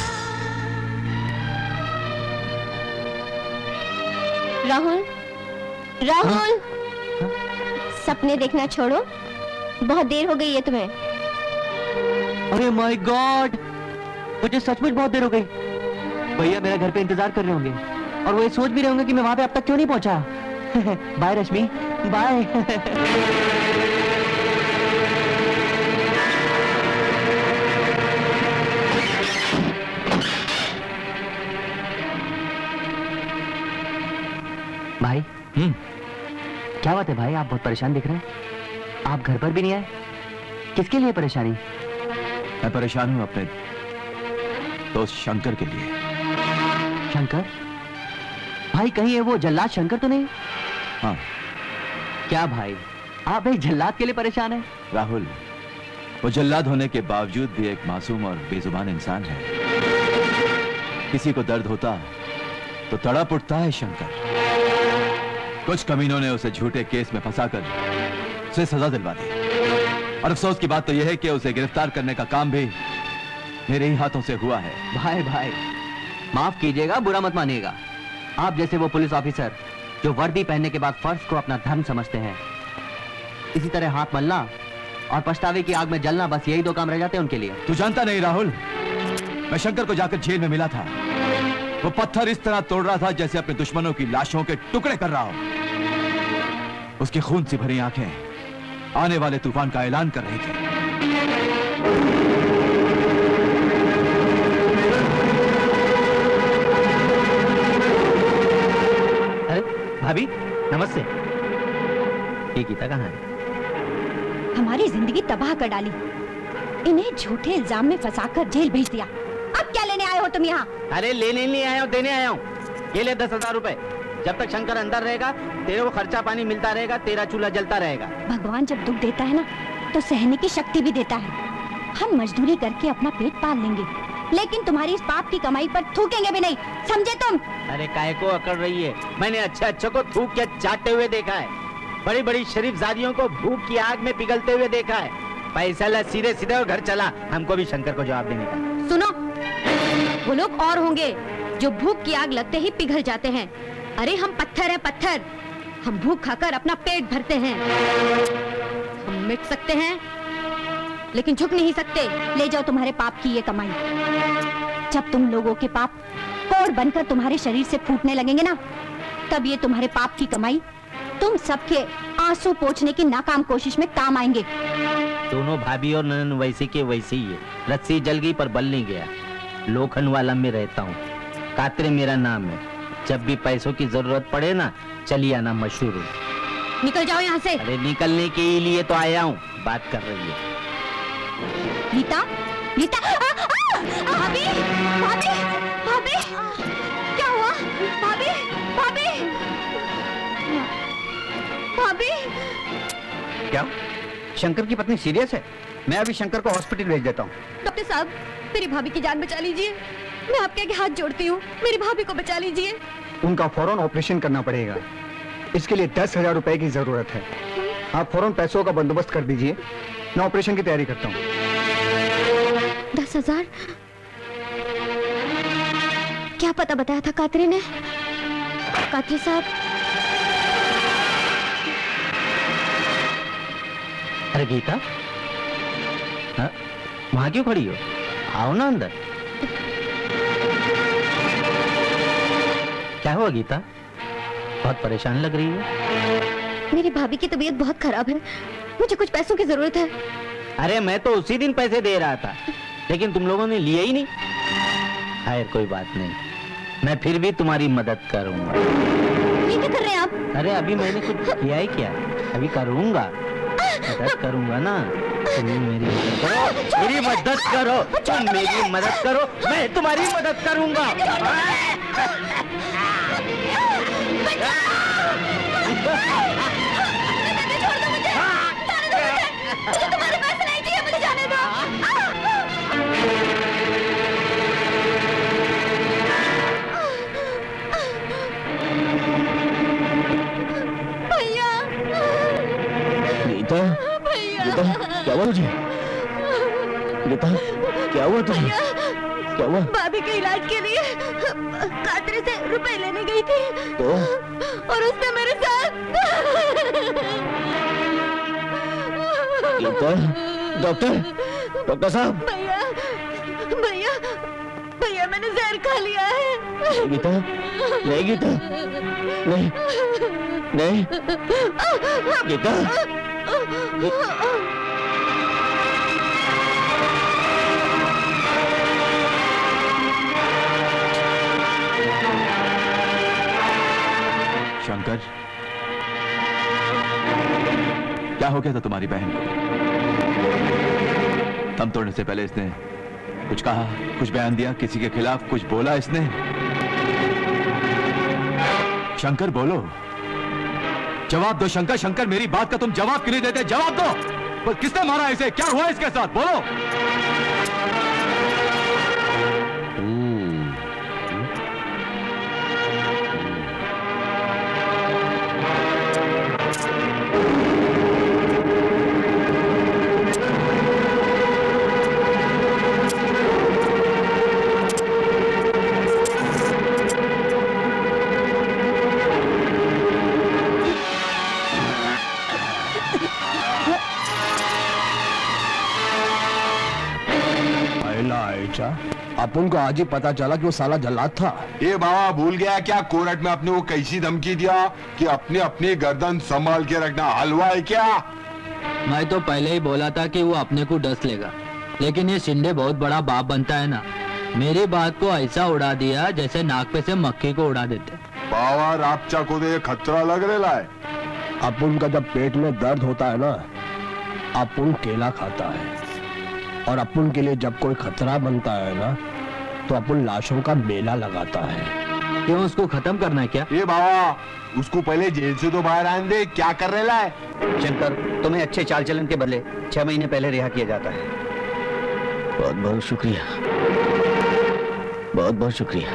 S7: राहुल, राहुल, सपने देखना छोड़ो, बहुत देर हो गई है तुम्हें।
S8: अरे माय गॉड, मुझे सचमुच बहुत देर हो गई। भैया मेरे घर पे इंतजार कर रहे होंगे और वो ये सोच भी रहे होंगे कि मैं वहां पे अब तक क्यों नहीं पहुंचा। Bye Rashmi, bye. भाई,
S3: हम्म
S8: क्या बात है भाई, आप बहुत परेशान दिख रहे हैं। आप घर पर भी नहीं आए, किसके लिए परेशानी?
S3: मैं परेशान हूं अपने दोस्त शंकर के लिए।
S8: शंकर? भाई कहीं ये वो जल्लाद शंकर तो नहीं?
S3: हाँ।
S8: क्या भाई, आप एक जल्लाद के लिए परेशान हैं?
S3: राहुल, वो जल्लाद होने के बावजूद भी एक मासूम और बेजुबान इंसान है। किसी को दर्द होता तो तड़प उठता है शंकर। कुछ कमीनों ने उसे झूठे केस में फंसाकर उसे सजा दिलवा दी, और अफसोस की बात तो यह है कि उसे गिरफ्तार करने का काम भी मेरे ही हाथों से हुआ है।
S8: भाई भाई माफ कीजिएगा, बुरा मत मानिएगा। आप जैसे वो पुलिस ऑफिसर जो वर्दी पहनने के बाद फर्ज को अपना धर्म समझते हैं, इसी तरह हाथ मलना और पछतावे की आग में जलना, बस यही दो काम रह जाते हैं उनके लिए।
S3: तू जानता नहीं राहुल, मैं शंकर को जाकर जेल में मिला था। वो पत्थर इस तरह तोड़ रहा था जैसे अपने दुश्मनों की लाशों के टुकड़े कर रहा हो। उसकी खून से भरी आंखें आने वाले तूफान का ऐलान कर रही थी।
S8: अरे भाभी नमस्ते। ये गीता कहाँ है?
S9: हमारी जिंदगी तबाह कर डाली, इन्हें झूठे इल्जाम में फंसाकर जेल भेज दिया। अब क्या लेने आए हो तुम यहाँ?
S8: अरे लेने नहीं आया हूँ, देने आया हूँ। ये ले दस हजार रुपए। जब तक शंकर अंदर रहेगा तेरे को खर्चा पानी मिलता रहेगा, तेरा चूल्हा जलता रहेगा।
S9: भगवान जब दुख देता है ना तो सहने की शक्ति भी देता है। हम मजदूरी करके अपना पेट पाल लेंगे, लेकिन तुम्हारी इस पाप की कमाई पर थूकेंगे भी नहीं, समझे तुम?
S8: अरे काय को अकड़ रही है? मैंने अच्छे अच्छे को थूक के चाटते हुए देखा है, बड़ी बड़ी शरीफ जादियों को भूख की आग में पिघलते हुए देखा है। पैसा ला सीधे सीधे और घर चला। हमको भी शंकर को जवाब देने का।
S9: सुनो, वो लोग और होंगे जो भूख की आग लगते ही पिघल जाते हैं। अरे हम पत्थर हैं, पत्थर। हम भूख खाकर अपना पेट भरते हैं। हम मिट सकते हैं लेकिन झुक नहीं सकते। ले जाओ तुम्हारे पाप की ये कमाई। जब तुम लोगों के पाप कोड़ बनकर तुम्हारे शरीर से फूटने लगेंगे ना, तब ये तुम्हारे पाप की कमाई तुम सबके आंसू पोंछने की नाकाम कोशिश में काम आएंगे।
S8: दोनों भाभी और ननन वैसे के वैसे ही है। रस्सी जल गई पर बल नहीं गया। लोखन वाला में रहता हूँ, कातरे मेरा नाम है। जब भी पैसों की जरूरत पड़े ना, चलिए आना, मशहूर हूँ।
S9: निकल जाओ यहाँ से।
S8: अरे निकलने के लिए तो आया हूँ। बात कर रही है
S9: गीता, गीता, भाभी, भाभी, भाभी, क्या हुआ? भाभी, भाभी, भाभी।
S10: क्या शंकर की पत्नी सीरियस है? मैं अभी शंकर को हॉस्पिटल भेज देता हूँ।
S9: डॉक्टर साहब, मेरी भाभी की जान बचा लीजिए। मैं आपके आगे हाथ जोड़ती हूँ, मेरी भाभी को बचा लीजिए।
S10: उनका फौरन ऑपरेशन करना पड़ेगा। इसके लिए दस हजार रुपए की जरूरत है। आप फौरन पैसों का बंदोबस्त कर दीजिए, मैं ऑपरेशन की तैयारी करता हूँ।
S7: दस हजार? क्या पता बताया था कातरे ने? कातरे साहब।
S8: अरे गीता, वहां क्यों खड़ी हो? आओ ना अंदर। क्या हुआ गीता? बहुत परेशान लग रही है।
S7: मेरी भाभी की तबीयत बहुत खराब है, मुझे कुछ पैसों की जरूरत है।
S8: अरे मैं तो उसी दिन पैसे दे रहा था, लेकिन तुम लोगों ने लिए ही नहीं। खैर कोई बात नहीं, मैं फिर भी तुम्हारी मदद करूंगा।
S7: ये क्या कर रहे हैं आप?
S8: अरे अभी मैंने कुछ किया ही क्या?
S12: अभी करूंगा, मदद करूंगा ना। तुम मेरी मदद करो, मेरी मदद करो, तुम मेरी मदद करो, मैं तुम्हारी मदद करूंगा।
S14: तुम्हारे पास नहीं चाहिए, मुझे जाने दो। भैया,
S4: गीता, गीता, क्या हुआ तुझे? गीता, क्या हुआ तुझे? क्या हुआ?
S14: भाभी के इलाज के लिए कातरे से रुपए लेने गई थी
S4: तो?
S14: और उसने मेरे साथ
S4: गीता, डॉक्टर, डॉक्टर साहब।
S14: भैया, भैया, भैया मैंने जहर खा लिया है।
S4: गीता, नहीं गीता, नहीं, नहीं, गीता,
S3: शंकर, क्या हो गया था तुम्हारी बहन को? दम तोड़ने से पहले इसने कुछ कहा, कुछ बयान दिया, किसी के खिलाफ कुछ बोला इसने? शंकर बोलो, जवाब दो शंकर। शंकर, मेरी बात का तुम जवाब क्यों नहीं देते? जवाब दो। बस किसने मारा इसे? क्या हुआ इसके साथ? बोलो।
S2: अपन को आज ही पता चला कि वो साला जल्लाद था।
S11: ये बाबा भूल गया क्या कोर्ट में अपने वो कैसी धमकी दिया कि अपनी अपनी गर्दन संभाल के रखना? हलवा है क्या?
S12: मैं तो पहले ही बोला था कि वो अपने को डस लेगा, लेकिन ये शिंदे बहुत बड़ा बाप बनता है ना। मेरी बात को ऐसा उड़ा दिया जैसे नाक पे से मक्खी को उड़ा देते।
S11: बाबा रापचा को तो ये खतरा लग रहा है।
S2: अपन का जब पेट में दर्द होता है ना, अपन केला खाता है, और अपन के लिए जब कोई खतरा बनता है ना, तो अपन लाशों का मेला लगाता है।
S12: क्यों, उसको खत्म करना है क्या?
S11: ये बाबा, उसको पहले जेल से तो बाहर आने दे। क्या कर रहा है?
S8: शंकर, तुम्हें अच्छे चाल चलन के बदले छह महीने पहले रिहा किया जाता है।
S4: बहुत बहुत शुक्रिया, बहुत बहुत शुक्रिया।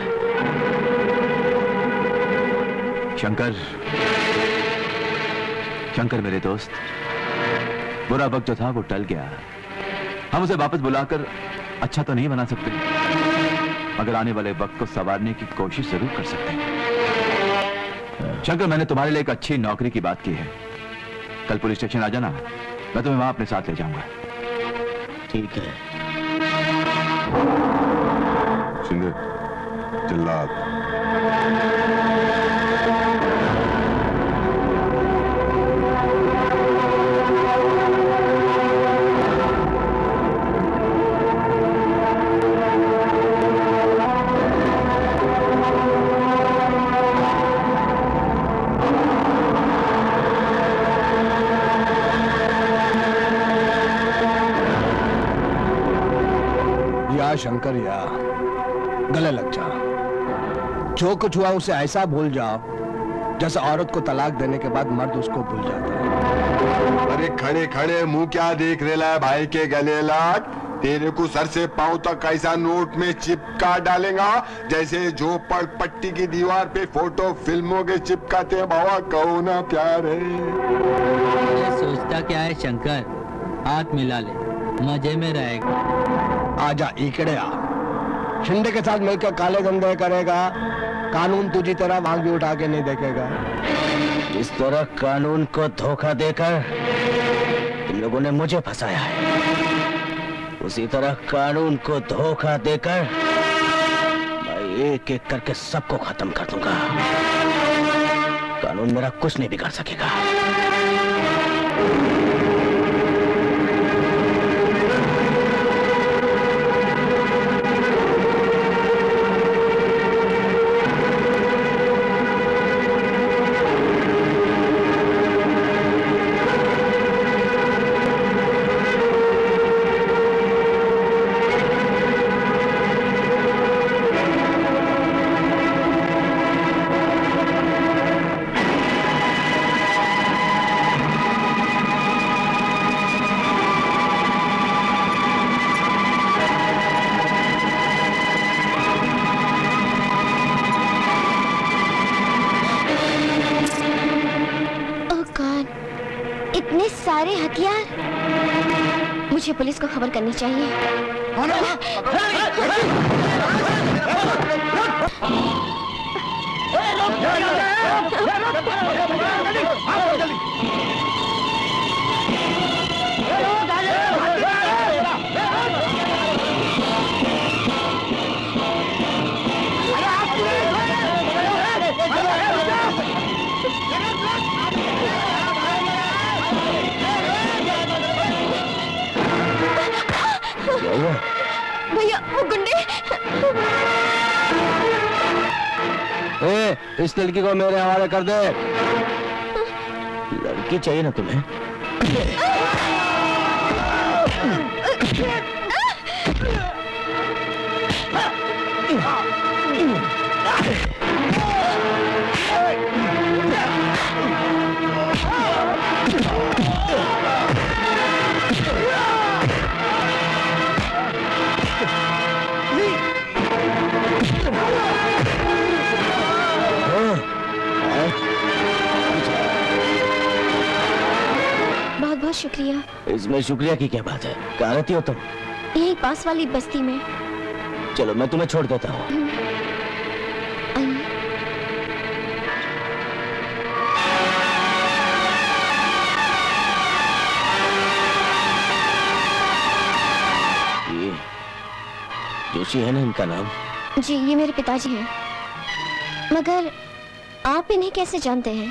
S3: शंकर, शंकर मेरे दोस्त, बुरा वक्त जो था वो टल गया। हम उसे वापस बुलाकर अच्छा तो नहीं बना सकते, मगर आने वाले वक्त को संवारने की कोशिश जरूर कर सकते हैं। शंकर, मैंने तुम्हारे लिए एक अच्छी नौकरी की बात की है। कल पुलिस स्टेशन आ जाना, मैं तुम्हें वहां अपने साथ ले जाऊंगा।
S4: ठीक है।
S5: शिंदे, जल्लाद।
S2: शंकर, या गले लग जा। जो कुछ हुआ उसे ऐसा भूल जाओ जैसे औरत को तलाक देने के बाद मर्द उसको भूल जाता है।
S11: अरे खड़े खड़े मुंह क्या देख रहा है भाई के गले लग? तेरे को सर से पांव तक ऐसा नोट में चिपका डालेगा जैसे जो पड़ पट्टी की दीवार पे फोटो फिल्मों के चिपकाते हैं। बाबा कहो ना प्यार है।
S12: ये सोचता क्या है शंकर? हाथ मिला ले, मजे में रहेगा।
S2: आजा इकड़े आ, शिंदे के साथ मिलकर काले धंधे करेगा, कानून तुझी तरह आंख भी उठा के नहीं देखेगा।
S4: इस तरह कानून को धोखा देकर तुम लोगों ने मुझे फंसाया है, उसी तरह कानून को धोखा देकर मैं एक एक करके सबको खत्म कर दूंगा। कानून मेरा कुछ नहीं बिगाड़ सकेगा।
S7: यार, मुझे पुलिस को खबर करनी चाहिए। भैया वो गुंडे।
S4: ए, इस लड़की को मेरे हवाले कर दे। लड़की चाहिए ना तुम्हें?
S7: बहुत बहुत शुक्रिया।
S4: इसमें शुक्रिया की क्या बात है? कहाँ रहती हो तुम?
S7: यही पास वाली बस्ती में।
S4: चलो मैं तुम्हें छोड़ देता हूँ। ये जोशी है ना इनका नाम?
S7: जी ये मेरे पिताजी हैं। मगर आप इन्हें कैसे जानते हैं?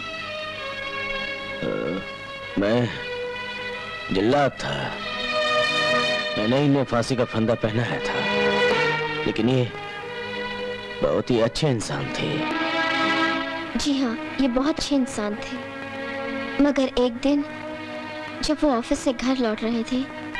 S4: आ, मैं जिल्लात था। मैंने इन्हें फांसी का फंदा पहनाया था, लेकिन ये बहुत ही अच्छे इंसान थे।
S7: जी हाँ, ये बहुत अच्छे इंसान थे। मगर एक दिन जब वो ऑफिस से घर लौट रहे थे,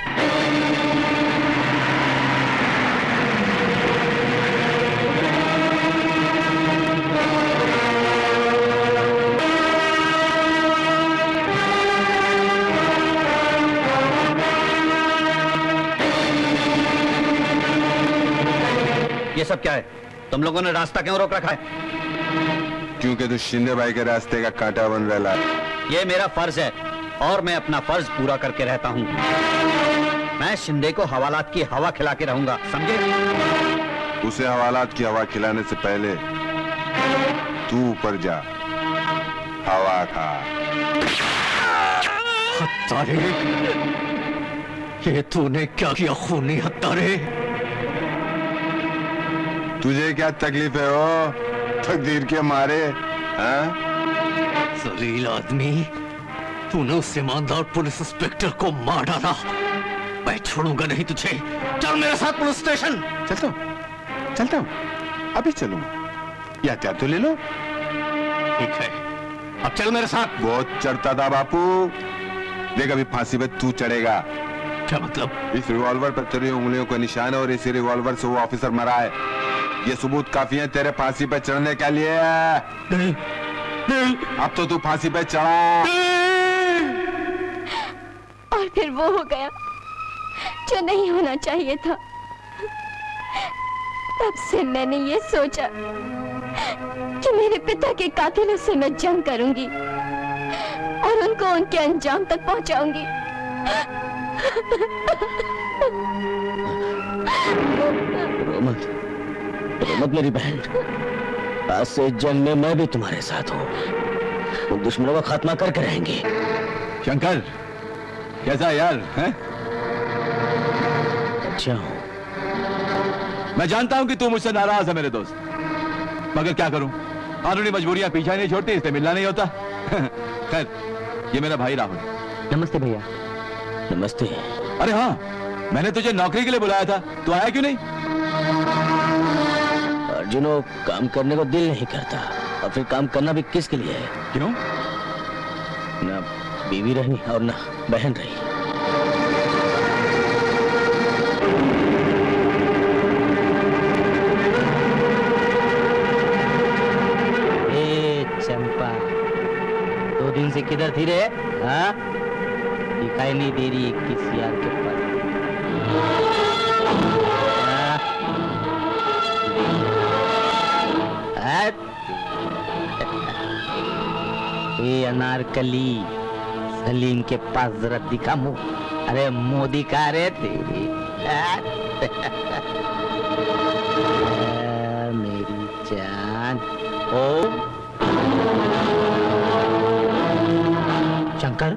S15: ये सब क्या है? तुम लोगों ने रास्ता क्यों रोक रखा है?
S11: क्योंकि तू शिंदे भाई के रास्ते का कांटा बन रहा है।
S15: ये मेरा फर्ज है और मैं अपना फर्ज पूरा करके रहता हूँ। मैं शिंदे को हवालात की हवा खिला के रहूंगा, समझे?
S11: उसे हवालात की हवा खिलाने से पहले तू ऊपर जा, हवा खा।
S16: हत्तारे, ये तूने क्या किया खूनी हत्तारे?
S11: तुझे क्या तकलीफ है वो तकदीर के मारे? हाँ?
S16: जलील आदमी, तूने उस ईमानदार पुलिस इंस्पेक्टर को मार डाला। मैं छोड़ूंगा नहीं तुझे। चल मेरे साथ पुलिस स्टेशन।
S11: चलता हूँ, चलता हूँ, अभी चलूंगा। या क्या तो ले लो।
S16: ठीक है, अब चल मेरे साथ।
S11: बहुत चढ़ता था बापू, देख अभी फांसी पे तू चढ़ेगा।
S16: क्या मतलब?
S11: इस रिवॉल्वर पर तेरी उंगलियों का निशान है और इसी रिवॉल्वर से वो ऑफिसर मरा है। ये सबूत काफी है तेरे फांसी पे चढ़ने के लिए।
S16: नहीं, नहीं।
S11: अब तो तू फांसी पे चढ़ा।
S7: और फिर वो हो गया जो नहीं होना चाहिए था। तब से मैंने ये सोचा कि मेरे पिता के कातिलों से मैं जंग करूंगी और उनको उनके अंजाम तक पहुंचाऊंगी।
S4: रोमत, रोमत मेरी बहन, आज से इस जंग में मैं भी तुम्हारे साथ हूँ। उन दुश्मनों का खात्मा करके रहेंगे।
S3: शंकर, कैसा है यार? हैं?
S4: अच्छा हूँ।
S3: मैं जानता हूँ कि तू मुझसे नाराज है मेरे दोस्त, मगर क्या करूँ, कानूनी मजबूरियां पीछा नहीं छोड़ती, इससे मिलना नहीं होता। खैर, ये मेरा भाई राहुल।
S8: नमस्ते भैया।
S4: नमस्ते।
S3: अरे हाँ, मैंने तुझे नौकरी के लिए बुलाया था, तू आया क्यों नहीं?
S4: अर्जुनो, काम करने को दिल नहीं करता, और फिर काम करना भी किसके लिए है?
S3: क्यों?
S4: ना बीवी रही और ना बहन रही।
S8: ए चंपा, दो दिन से किधर थी रे? हाँ, दिखाई नहीं दे रही किसी यार के पास। ये अनारकली
S4: हलीम के पास जरा दिखा मुंह। अरे मोदी का रे तेरी मेरी जान। ओ Shankar,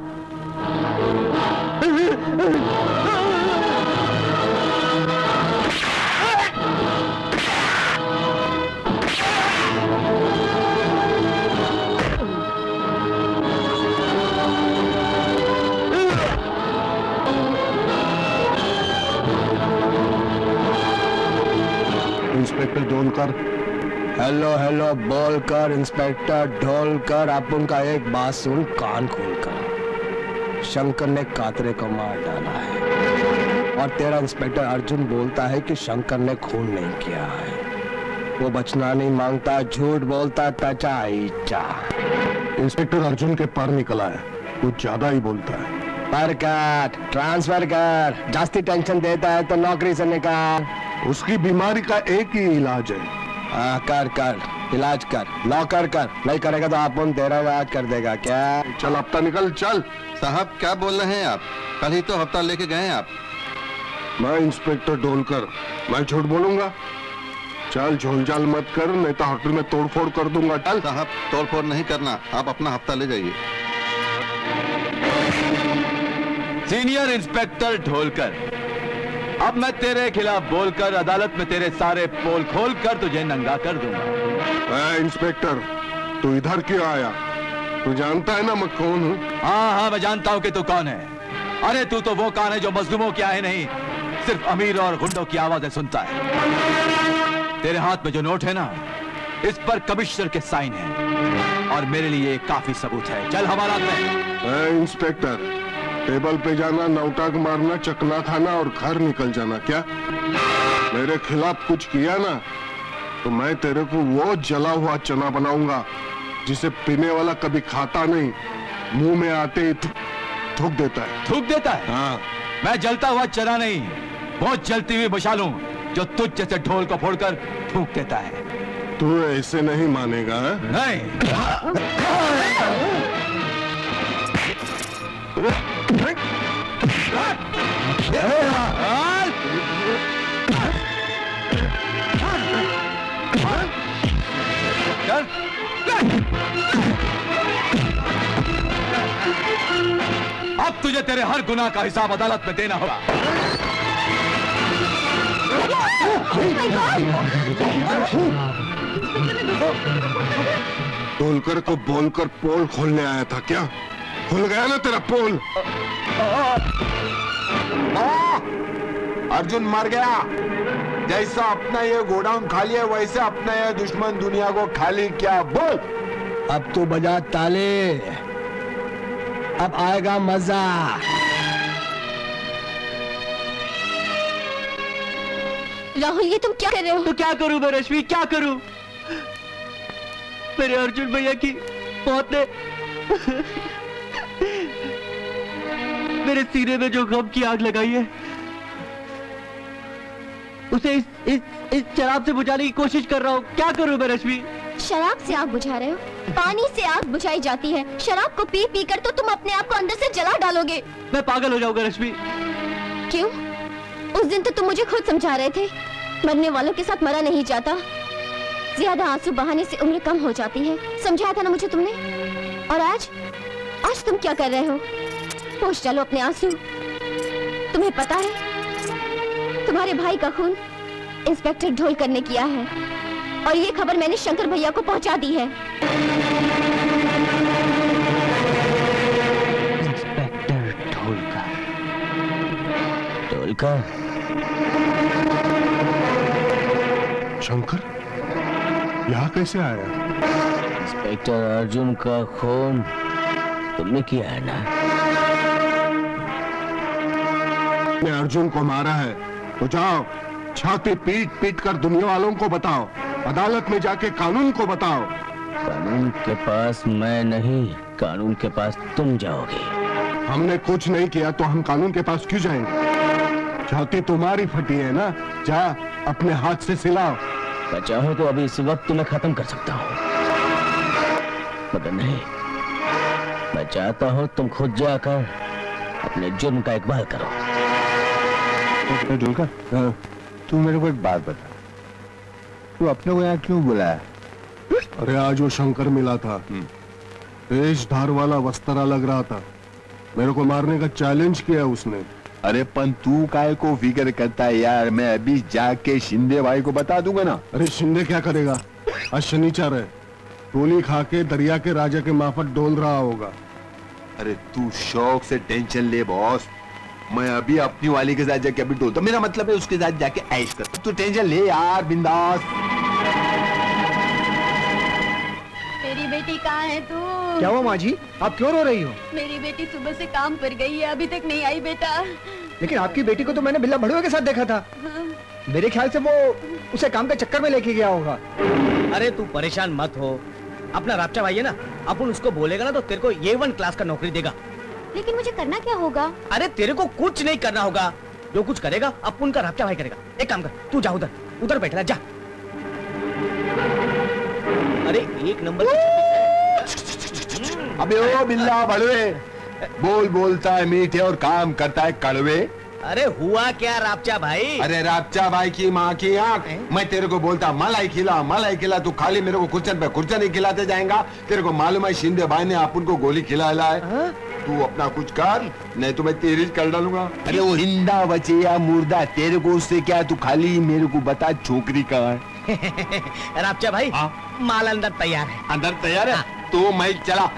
S2: inspector Dholkar. Hello hello बोलकर इंस्पेक्टर ढोलकर, अपन का एक बात सुन कान खोलकर। शंकर ने कातरे को मार डाला है और तेरा इंस्पेक्टर अर्जुन बोलता है कि शंकर ने खून नहीं किया है। वो बचना नहीं मांगता, झूठ बोलता, टचा इचा। इंस्पेक्टर अर्जुन के पर निकला है, कुछ ज्यादा ही बोलता है। पर काट, ट्रांसफर कर, जास्ती टेंशन देता है तो नौकरी से निकाल। उसकी बीमारी का एक ही इलाज है। हाँ कर कर, इलाज कर, नौकर कर, नहीं करेगा तो अपन तेरा इलाज कर देगा। क्या चल हफ्ता निकल चल।
S17: साहब क्या बोल रहे हैं आप? कल ही तो हफ्ता लेके गए हैं आप।
S5: मैं इंस्पेक्टर ढोलकर, मैं झूठ बोलूंगा? चल झोलझाल मत कर, नहीं तो होटल में तोड़फोड़ कर दूंगा। चल।
S17: साहब तोड़फोड़ नहीं करना, आप अपना हफ्ता ले जाइए।
S3: सीनियर इंस्पेक्टर ढोलकर, अब मैं तेरे खिलाफ बोलकर अदालत में तेरे सारे पोल खोलकर तुझे नंगा कर दूंगा।
S5: ए, इंस्पेक्टर तू इधर क्यों आया? तू जानता है ना मैं कौन हूँ?
S3: हाँ हाँ मैं जानता हूँ कि तू कौन है। अरे तू तो वो कान है जो मजलूमों की आहे नहीं, सिर्फ अमीर और गुंडों की आवाजें सुनता है। तेरे हाथ में जो नोट है ना, इस पर कमिश्नर के साइन है और मेरे लिए ये काफी सबूत है। चल हमारा में।
S5: इंस्पेक्टर टेबल पे जाना, नौटंक मारना, चकना खाना और घर निकल जाना। क्या मेरे खिलाफ कुछ किया ना तो मैं तेरे को वो जला हुआ चना बनाऊंगा जिसे पीने वाला कभी खाता नहीं, मुंह में आते ही थूक देता है।
S3: थूक देता है?
S5: हाँ।
S3: मैं जलता हुआ चना नहीं, बहुत जलती हुई मशाल हूं जो तुझ जैसे ढोल को फोड़कर थूक देता है।
S5: तू ऐसे नहीं मानेगा?
S3: नहीं। अब तुझे तेरे हर गुनाह का हिसाब अदालत में देना होगा।
S5: ढोलकर को बोलकर पोल खोलने आया था क्या? खुल गया ना तेरा पोल?
S11: अर्जुन मर गया। जैसा अपना ये गोडाउन खाली है वैसे अपना ये दुश्मन दुनिया को खाली क्या? बोल।
S2: अब तू बजा ताले, अब आएगा मजा।
S7: राहुल ये तुम क्या कर रहे हो?
S8: तो क्या करूं मैं रश्मि, क्या करूं? मेरे अर्जुन भैया की मौत ने मेरे सीने में जो गम की आग लगाई है उसे इस इस इस शराब से बुझाने की कोशिश कर रहा हूँ। क्या करूं मैं रश्मि?
S7: शराब से आग बुझा रहे हो? पानी से आग बुझाई जाती है, शराब को पी पी कर तो तुम अपने आप को अंदर से जला डालोगे।
S8: मैं पागल हो जाऊंगा रश्मि।
S7: क्यों? उस दिन तो तुम मुझे खुद समझा रहे थे मरने वालों के साथ मरा नहीं जाता, ज्यादा आंसू बहाने से उम्र कम हो जाती है। समझाया था ना मुझे तुमने। और आज आज तुम क्या कर रहे हो? पोंछ डालो अपने आंसू। तुम्हें पता है तुम्हारे भाई का खून इंस्पेक्टर ढोलकर ने किया है और ये खबर मैंने शंकर भैया को पहुंचा दी है।
S4: इंस्पेक्टर ढोलकर ढोलकर
S5: शंकर यहाँ कैसे आया?
S4: इंस्पेक्टर अर्जुन का खून तुमने किया है ना?
S5: ने अर्जुन को मारा है तो जाओ छाती पीट पीट कर दुनिया वालों को बताओ, अदालत में जाके कानून को बताओ।
S4: कानून के पास मैं नहीं, कानून के पास तुम जाओगे।
S5: हमने कुछ नहीं किया तो हम कानून के पास क्यों जाएंगे? छाती तुम्हारी फटी है ना, जा अपने हाथ से सिलाओ।
S4: मैं चाहूं तो अभी इस वक्त तुम्हें खत्म कर सकता हूं, मगर नहीं, मैं चाहता हूँ तुम खुद जाकर अपने जुर्म का इकबाल करो।
S5: ढोलकर, हाँ, तू मेरे को एक बात बता, तू अपने को यहाँ क्यों बुलाया?
S18: अरे आज वो शंकर मिला था, तेज धार वाला वस्त्रा लग रहा था, मेरे को मारने का चैलेंज किया उसने।
S11: अरे पन तू काय को फिक्र करता है यार, मैं अभी जाके शिंदे भाई को बता दूंगा ना।
S18: अरे शिंदे क्या करेगा, आज शनिचर है, टोली खा के दरिया के राजा के माफत डोल रहा होगा।
S11: अरे तू शौक से टेंशन ले बॉस, मैं अभी अपनी वाली के साथ जाके अभी डोलता, मेरा मतलब है उसके साथ जाके ऐश कर। तू टेंशन ले यार बिंदास।
S19: मेरी बेटी कहाँ है तू?
S10: क्या हुआ माँ जी, आप क्यों रो रही हो?
S19: मेरी बेटी सुबह से काम पर गई है, अभी तक नहीं आई बेटा।
S10: लेकिन आपकी बेटी को तो मैंने बिल्ला भड़ुआ के साथ देखा था।
S19: हाँ।
S10: मेरे ख्याल से वो उसे काम के चक्कर में लेके गया होगा।
S4: अरे तू परेशान मत हो, अपना रापचा भाई है ना, अपन उसको बोलेगा ना तो तेरे को ये वन क्लास का नौकरी देगा।
S7: लेकिन मुझे करना क्या होगा?
S4: अरे तेरे को कुछ नहीं करना होगा, जो कुछ करेगा अपन का रापचा भाई करेगा। एक काम कर, तू जा उधर उधर बैठ रहा, जा। अरे एक नंबर की
S11: अबे ओ बिल्ला भड़वे, बोल बोलता है मीठे और काम करता है कड़वे।
S4: अरे हुआ क्या रापचा भाई?
S11: अरे रापचा भाई की माँ की आंख, मैं तेरे को बोलता मलाई खिला मलाई खिला, तू खाली मेरे को कुर्चन पे कुर्चन ही खिलाते जाएगा। तेरे को मालूम है शिंदे भाई ने अपन को गोली खिलाया है। तू अपना कुछ कर, नहीं तो मैं तेरी कर डालूंगा। अरे वो हिंदा बचे या मुर्दा, तेरे को उससे क्या, तू खाली मेरे को बता छोकरी कहाँ है।
S4: रापचा भाई माल अंदर तैयार है।
S11: अंदर तैयार है तो मैं चला।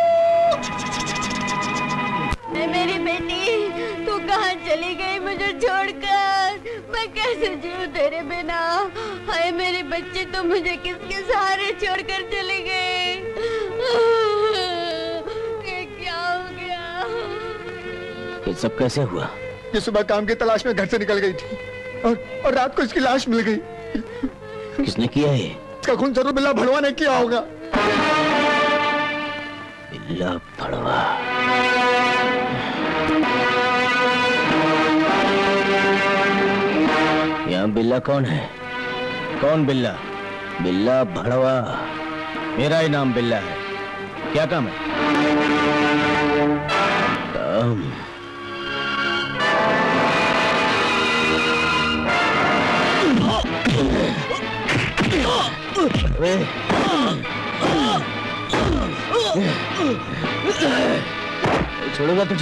S19: मेरी बेटी तू कहाँ चली गई मुझे छोड़कर? मैं कैसे जीऊं तेरे बिना? हाय मेरे बच्चे, तो मुझे किसके सहारे छोड़कर चली गई? ये क्या हो गया?
S4: ये सब कैसे हुआ?
S10: ये सुबह काम की तलाश में घर से निकल गई थी और, और रात को इसकी लाश मिल गई।
S4: किसने किया है?
S10: इसका खून जरूर बिल्ला भड़वा ने किया होगा।
S4: बिल्ला भड़वा? यहाँ बिल्ला कौन है? कौन बिल्ला? बिल्ला भड़वा, मेरा ही नाम बिल्ला है। क्या काम है? काम छोड़ूंगा तुझे।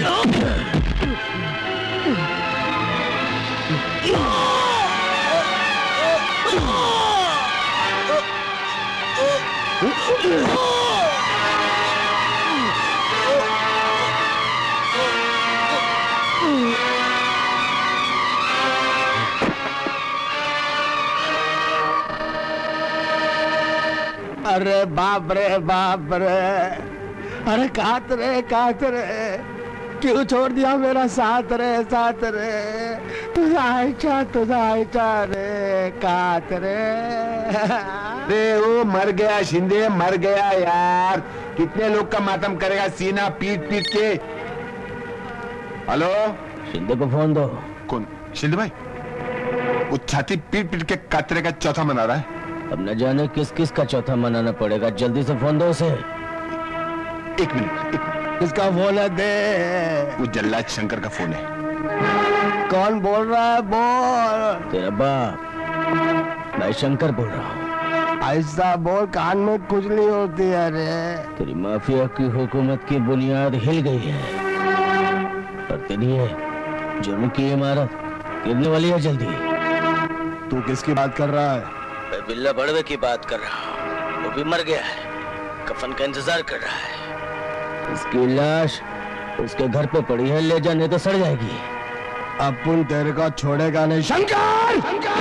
S2: अरे बाप रे बाप रे, अरे कात रे कात रे, क्यों छोड़ दिया मेरा साथ रे साथ रे, तुझा आयचा तुझा आयचा रे कात रे।
S11: रे वो मर गया शिंदे, मर गया यार। कितने लोग का मातम करेगा सीना पीट पीट के। हेलो,
S4: शिंदे को फोन दो।
S11: कौन? शिंदे भाई? वो छाती पीट पीट के कातरे का चौथा मना रहा है।
S4: अब न जाने किस किस का चौथा मनाना पड़ेगा, जल्दी से फोन दो उसे।
S11: एक मिनट, एक
S2: किसका फोन है? दे।
S11: वो जल्लाद शंकर का फोन है।
S2: कौन बोल रहा है? बोल।
S4: तेरा बाप, मैं शंकर बोल रहा हूँ।
S2: ऐसा बोल, कान में खुजली होती है रे।
S4: तेरी माफिया की हुकूमत की बुनियाद हिल गई है और तेरी ये जुर्म की इमारत गिरने वाली है जल्दी।
S2: तू किसकी बात कर रहा है?
S4: मैं बिल्ला भड़वे की बात कर रहा हूँ। वो भी मर गया है, कफन का इंतजार कर रहा है। इसकी लाश उसके घर पे पड़ी है, ले जाने तो सड़ जाएगी।
S2: अपन तेरे को छोड़ेगा नहीं शंकर।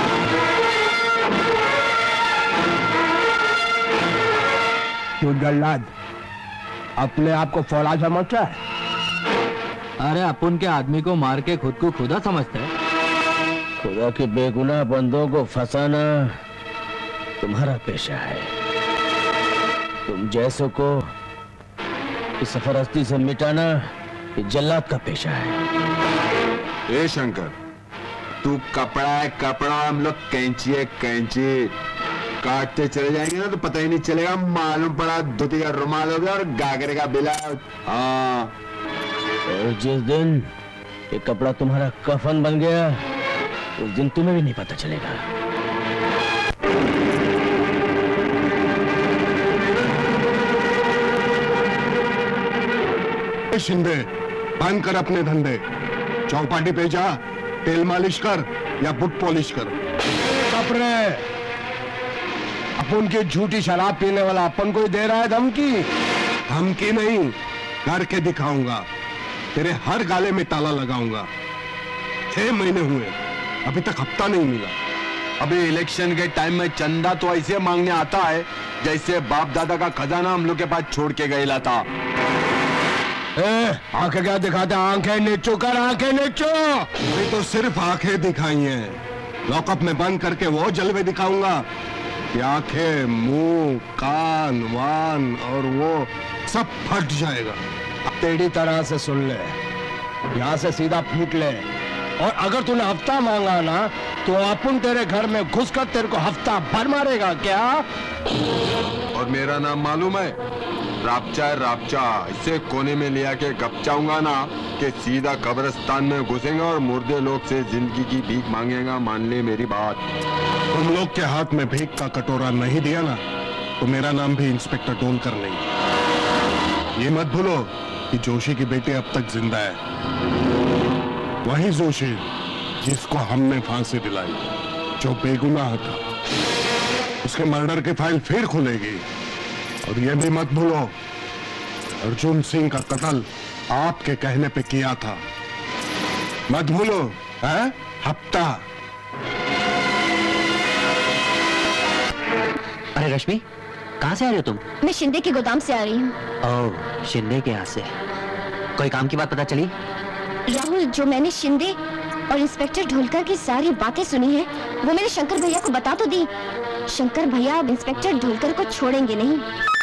S2: तू जल्लाद अपने आप को फौलाद समझता है?
S12: अरे अपन के आदमी को मार के खुद को खुदा समझता है।
S4: खुदा के बेगुनाह बंदों को फंसाना तुम्हारा पेशा है। तुम जैसों को इस सफरस्ती से मिटाना ये जल्लाद का पेशा है।
S11: ए शंकर, तू कपड़ा है कपड़ा, हम लोग कैंची है कैंची। काटते चले जाएंगे ना तो पता ही नहीं चलेगा, मालूम पड़ा धोती का रुमाल हो गया और गागरे का बिला। हाँ,
S4: और जिस दिन ये कपड़ा तुम्हारा कफन बन गया उस दिन तुम्हें भी नहीं पता चलेगा।
S18: शिंदे, बंद कर अपने धंधे। चौपाटी पे जा, तेल मालिश कर या बुट पॉलिश कर।
S2: कपड़े अपन की झूठी शराब पीने वाला अपन को ही दे रहा है धमकी।
S18: धमकी नहीं, करके दिखाऊंगा। तेरे हर गाले में ताला लगाऊंगा। छह महीने हुए, अभी तक हफ्ता नहीं मिला।
S11: अभी इलेक्शन के टाइम में चंदा तो ऐसे मांगने आता है जैसे बाप दादा का खजाना हम लोग के पास छोड़ के गया था।
S2: आंखें क्या दिखाते, आंखें नीचो कर, आंखें नीचो।
S18: अभी तो सिर्फ आंखें दिखाई हैं। लॉकअप में बंद करके वो जलवे दिखाऊंगा कि आंखें, मुंह, कान, वान और वो सब फट जाएगा।
S2: टेढ़ी तरह से सुन ले, यहाँ से सीधा फूट ले। और अगर तूने हफ्ता मांगा ना तो अपन तेरे घर में घुसकर तेरे को हफ्ता भर मारेगा क्या?
S11: और मेरा नाम मालूम है? रापचा है, रापचा। इसे कोने में लिया के गपचाऊंगा ना कि सीधा कब्रिस्तान में घुसेगा और मुर्दे लोग से जिंदगी की भीख मांगेगा। मान ले मेरी बात।
S18: तुम लोग के हाथ में भीख का कटोरा नहीं दिया ना तो मेरा नाम भी इंस्पेक्टर ढोलकर नहीं। ये मत भूलो कि जोशी की बेटी अब तक जिंदा है। वही जोशी जिसको हमने फांसी दिलाई, जो बेगुनाह था। उसके मर्डर की फाइल फिर खुलेगी। और ये भी मत भूलो, अर्जुन सिंह का कत्ल आपके कहने पे किया था। मत भूलो, है? हफ्ता।
S8: अरे रश्मि, कहाँ से आ रही हो तुम?
S7: मैं शिंदे के गोदाम से आ रही हूँ।
S8: ओह, शिंदे के यहाँ से। कोई काम की बात पता चली?
S7: राहुल, जो मैंने शिंदे और इंस्पेक्टर ढोलकर की सारी बातें सुनी है वो मैंने शंकर भैया को बता तो दी। शंकर भैया अब इंस्पेक्टर ढोलकर को छोड़ेंगे नहीं।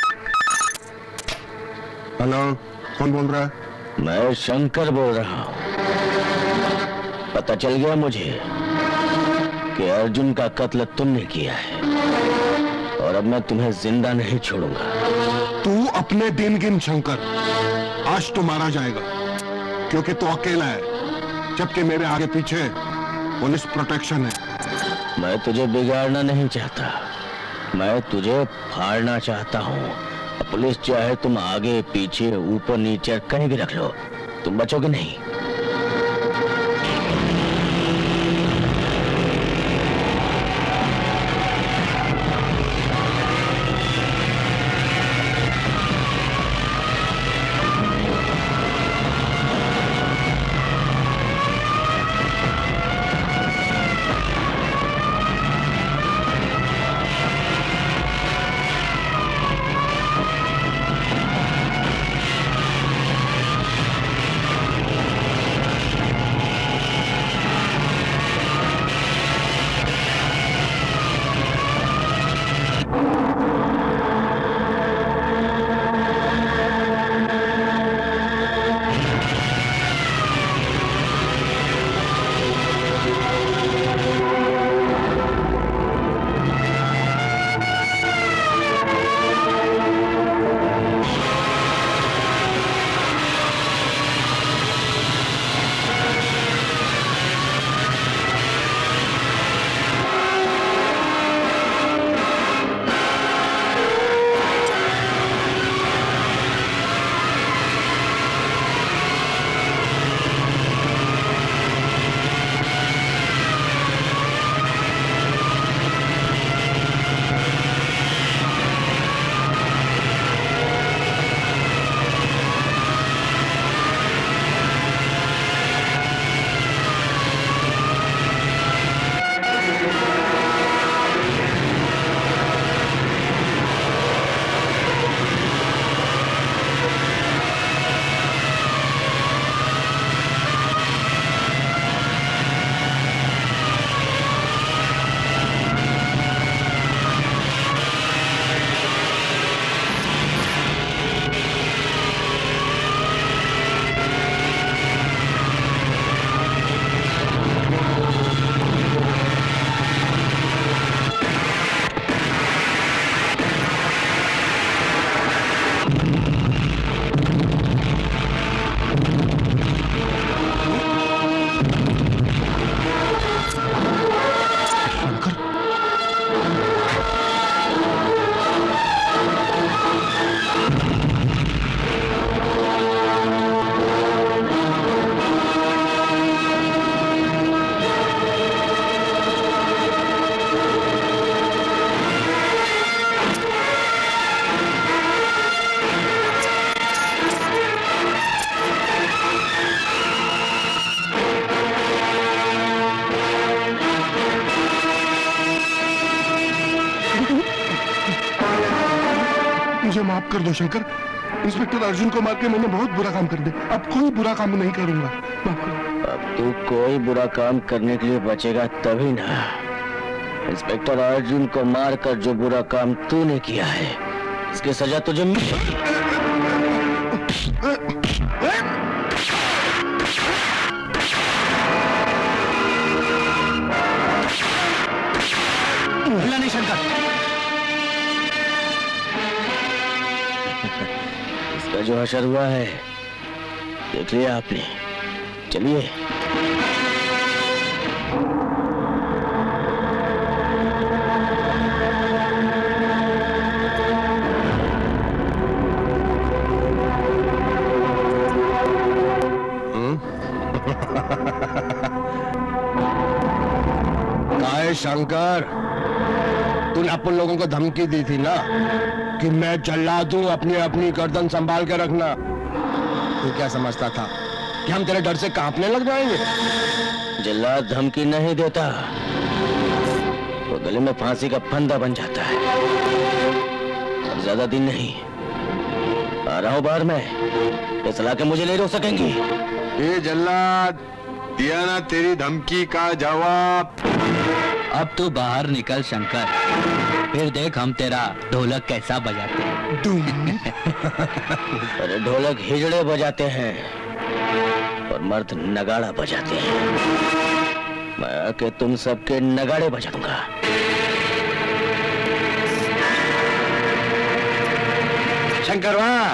S18: हेलो, कौन बोल रहा है?
S4: मैं शंकर बोल रहा हूँ। पता चल गया मुझे कि अर्जुन का कत्ल तुमने किया है और अब मैं तुम्हें जिंदा नहीं छोड़ूंगा।
S18: तू अपने दिन गिन शंकर, आज तो मारा जाएगा क्योंकि तू अकेला है, जबकि मेरे आगे पीछे पुलिस प्रोटेक्शन है।
S4: मैं तुझे बिगाड़ना नहीं चाहता, मैं तुझे फाड़ना चाहता हूँ। पुलिस चाहे तुम आगे पीछे ऊपर नीचे कहीं भी रख लो, तुम बचोगे नहीं।
S18: माफ कर दो शंकर। इंस्पेक्टर अर्जुन को मार के मैंने बहुत बुरा काम कर दिया, अब कोई बुरा काम नहीं करूंगा।
S4: अब तू कोई बुरा काम करने के लिए बचेगा तभी ना। इंस्पेक्टर अर्जुन को मारकर जो बुरा काम तूने किया है, इसकी सजा तुझे मिलेगी।
S15: नहीं शंकर,
S4: इसका जो हशर हुआ है देख लिया आपने। चलिए।
S2: काय शंकर, तूने अपन लोगों को धमकी दी थी ना कि मैं चिल्ला दूं, अपनी अपनी गर्दन संभाल के रखना। तू क्या समझता था कि हम तेरे डर से कांपने लग जाएंगे?
S4: जल्लाद धमकी नहीं देता, वो गले में फांसी का फंदा बन जाता है। अब ज्यादा दिन नहीं, आ रहा हूं बाहर में, इसला के मुझे नहीं रोक सकेंगी।
S11: ये जल्लाद, दिया ना तेरी धमकी का जवाब।
S12: अब तू बाहर निकल शंकर, फिर देख हम तेरा ढोलक कैसा बजाते हैं।
S4: अरे ढोलक हिजड़े बजाते हैं और मर्द नगाड़ा बजाते हैं। मैं आके तुम सबके नगाड़े बजा दूंगा।
S6: शंकर वाह,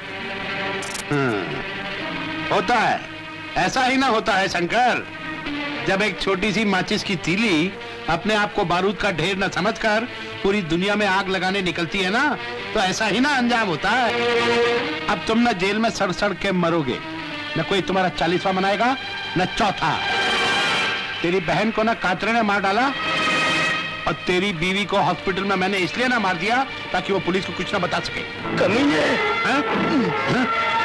S6: होता है, ऐसा ही ना होता है शंकर। जब एक छोटी सी माचिस की तीली अपने आप को बारूद का ढेर न समझकर पूरी दुनिया में आग लगाने निकलती है ना, तो ऐसा ही ना अंजाम होता है। अब तुम न जेल में सड़ सड़ के मरोगे, न कोई तुम्हारा चालीसवां मनाएगा, न चौथा। तेरी बहन को ना कातरे ने मार डाला, और तेरी बीवी को हॉस्पिटल में मैंने इसलिए ना मार दिया ताकि वो पुलिस को कुछ ना बता सके।
S4: कमीने!
S6: हैं? हैं?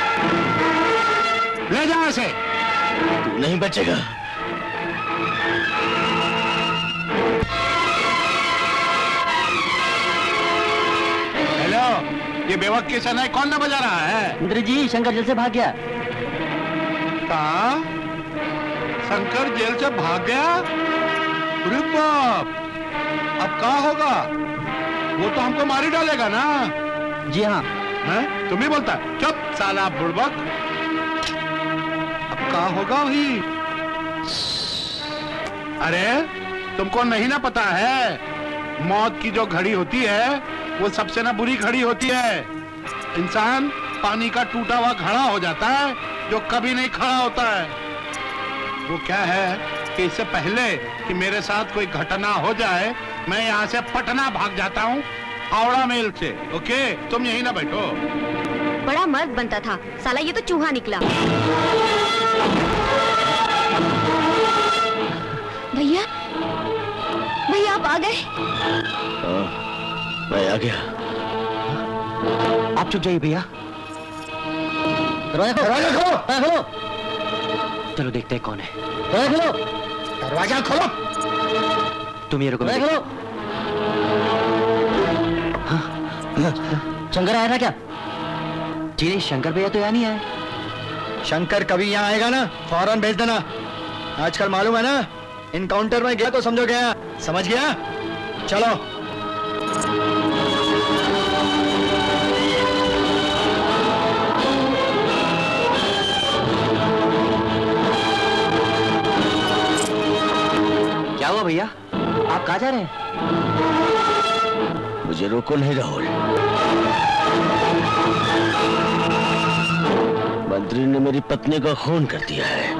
S6: ले जा इसे।
S4: तू नहीं बचेगा।
S6: हेलो, ये बेवक की सनाई कौन ना बजा रहा है?
S8: मंत्री जी, शंकर जेल से भाग गया।
S6: कहा? शंकर जेल से भाग गया? अरे बाप, अब क्या होगा? वो तो हमको मार ही डालेगा ना।
S8: जी हाँ।
S6: हैं? तुम ही बोलता? चुप साला बुड़बक। अब क्या होगा वही? अरे तुमको नहीं ना पता है, मौत की जो घड़ी होती है वो सबसे ना बुरी घड़ी होती है। इंसान पानी का टूटा हुआ घड़ा हो जाता है जो कभी नहीं खड़ा होता है। वो क्या है कि इससे पहले कि मेरे साथ कोई घटना हो जाए, मैं यहाँ से पटना भाग जाता हूँ, हावड़ा मेल से। ओके, तुम यहीं ना बैठो।
S9: बड़ा मर्द बनता था, साला ये तो चूहा निकला। भैया, भैया आप आ गए?
S4: मैं आ गया।
S8: आप चुप जाइए भैया।
S2: दरवाजा खोलो, दरवाजा खोलो।
S8: चलो देखते हैं कौन है।
S2: दरवाजा खोलो, दरवाजा खोलो।
S8: तुम ये रुको।
S2: दरवाजा खोलो।
S8: शंकर आया था क्या? जी नहीं, शंकर भैया तो यहाँ नहीं आए।
S10: शंकर कभी यहाँ आएगा ना, फौरन भेज देना। आजकल मालूम है ना, इनकाउंटर में गया तो समझो गया, समझ गया? चलो।
S8: क्या हुआ भैया, आप कहाँ जा रहे हैं?
S4: मुझे रोको नहीं राहुल। मंत्री ने मेरी पत्नी का खून कर दिया है,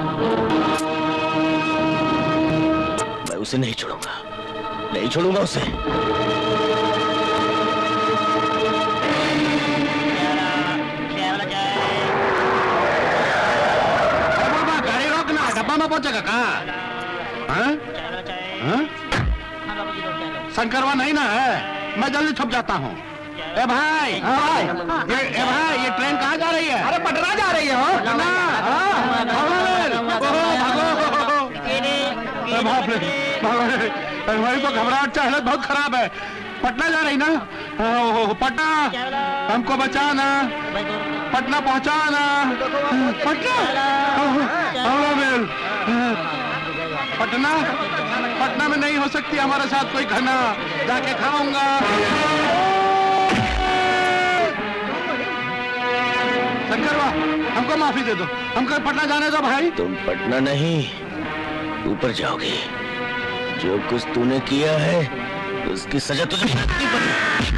S4: मैं उसे नहीं छोड़ूंगा, नहीं छोड़ूंगा उसे।
S6: गाड़ी रोकना, डब्बा में पहुंचेगा कहाँ? शंकरवा नहीं ना है, मैं जल्दी छुप जाता हूँ। ए भाई, भाई, ये ए भाई, ये ट्रेन कहाँ जा रही है?
S10: अरे पटना जा रही है। हो
S6: पटना? भाई को घबराहट, हालत बहुत खराब है। पटना जा रही ना? ओ, पटना, हमको बचाना, पटना पहुंचाना, पटना, मेल, पटना, पटना में नहीं हो सकती हमारे साथ कोई घटना, जाके खाऊंगा। शंकर बा, हमको माफी दे दो, हमको पटना जाने दो भाई।
S4: तुम पटना नहीं, ऊपर जाओगे। जो कुछ तूने किया है उसकी सजा तुझे भुगतनी पड़ेगी।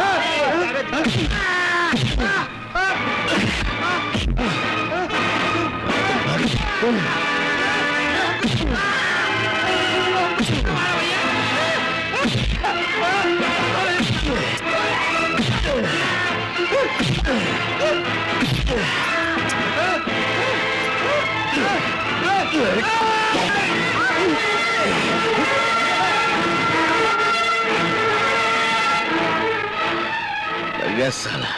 S4: साला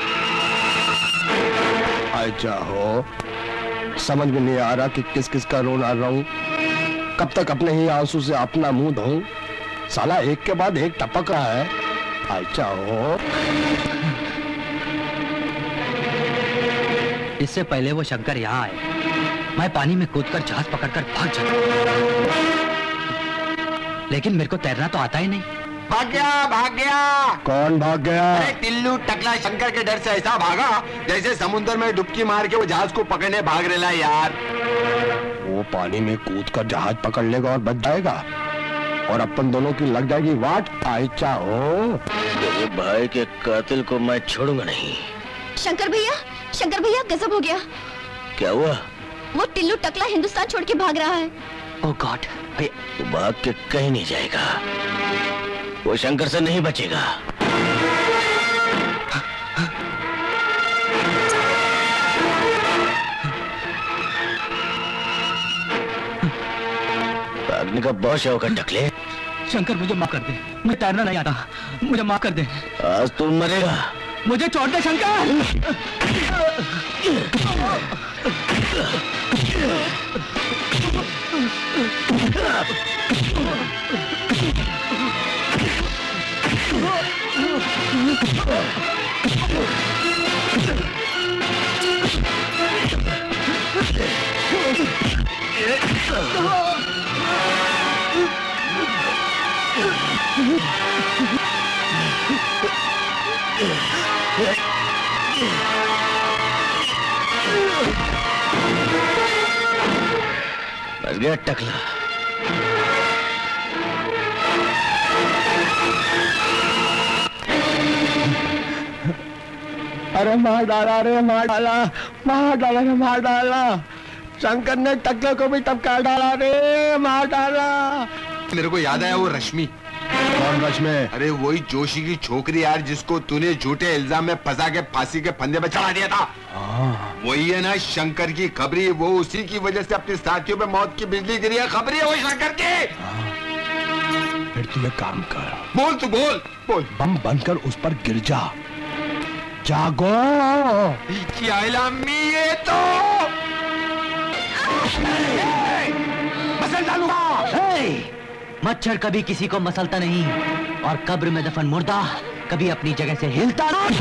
S2: अच्छा हो, समझ में नहीं आ रहा कि किस किस का रोना रहा हूं। कब तक अपने ही आंसू से अपना मुंह धोऊं? साला एक के बाद एक टपक रहा है। अच्छा हो,
S8: इससे पहले वो शंकर यहाँ आए, मैं पानी में कूदकर जहाज पकड़कर भाग जाता, लेकिन मेरे को तैरना तो आता ही नहीं।
S11: भाग गया, भाग गया।
S2: कौन भाग गया?
S11: अरे टिल्लू टकला शंकर के डर से ऐसा भागा जैसे समुद्र में डुबकी मार के वो जहाज को पकड़ने भाग रहा है यार।
S2: वो पानी में कूदकर जहाज पकड़ लेगा और बच जाएगा, और अपन दोनों की लग जाएगी वाट। आइचा हो,
S4: मेरे भाई के कातिल को मैं छोड़ूंगा नहीं।
S7: शंकर भैया, शंकर भैया गजब हो गया।
S4: क्या हुआ?
S7: वो टिल्लू टकला हिंदुस्तान छोड़ के भाग रहा है।
S8: ओह गॉड,
S4: वो भाग के कहीं नहीं जाएगा, वो शंकर से नहीं बचेगा। भागने का बहुत शौक है टकले।
S8: शंकर मुझे माफ कर दे, मुझे तैरना नहीं आता, मुझे माफ कर दे।
S4: आज तुम मरेगा।
S8: मुझे छोड़ दे शंकर।
S4: बच गया टकला।
S2: अरे मार डाला रे, मार डाला, मार डाला रे, मार डाला। शंकर ने टकले को भी टपका डाला रे, मार डाला।
S11: मेरे को याद आया वो रश्मि।
S2: कौन रश्मि?
S11: अरे वही जोशी की छोकरी यार, जिसको तूने झूठे इल्जाम में फंसा के फांसी के फंदे में चढ़ा दिया था। वही है ना शंकर की खबरी। वो उसी की वजह से अपने साथियों पे मौत की बिजली गिरी है। खबरी है वो शंकर की।
S2: फिर तू एक काम कर,
S11: बोल तू बोल बोल।
S2: बम बनकर उस पर गिर जा। जागो।
S11: क्या इलामी ये तो मसल डालूंगा।
S8: मच्छर कभी किसी को मसलता नहीं, और कब्र में दफन मुर्दा कभी अपनी जगह से हिलता नहीं।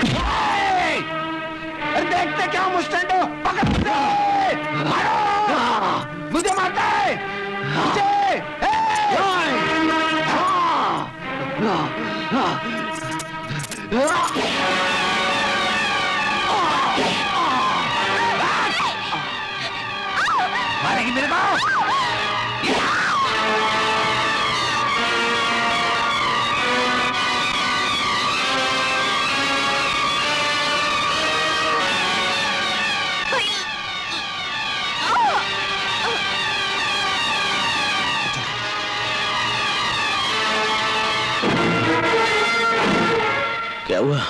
S11: अरे देखते क्या मुस्टैंड हो, पकड़ मारो। मुझे मारता है, मुझे। मारेगी मेरे को।
S4: क्या हुआ?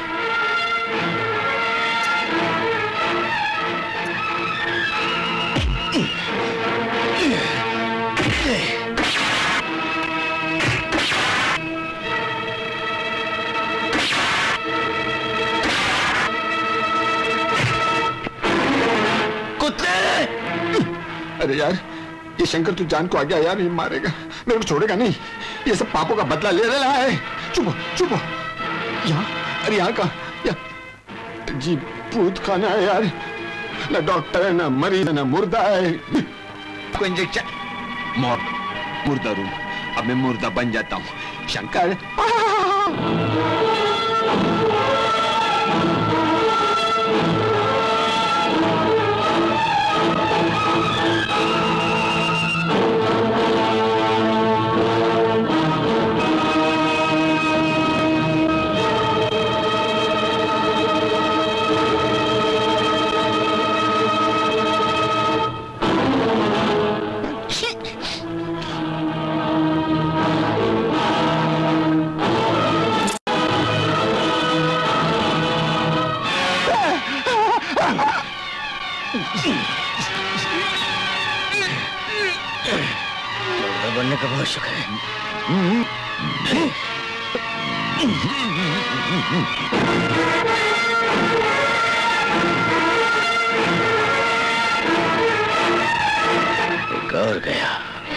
S11: अरे यार, ये शंकर तू जान को आ गया यार, ये मारेगा, मेरे को छोड़ेगा नहीं। ये सब पापों का बदला ले रहा है। चुप हो, चुप हो। यहाँ, अरे यहाँ का जी भूत खाना है यार। ना डॉक्टर है, ना मरीज है, ना मुर्दा है। को इंजेक्शन मौत, मुर्दा रूम। अब मैं मुर्दा बन जाता हूँ। शंकर
S4: बनने का बहुत शुक्र है। एक और गया।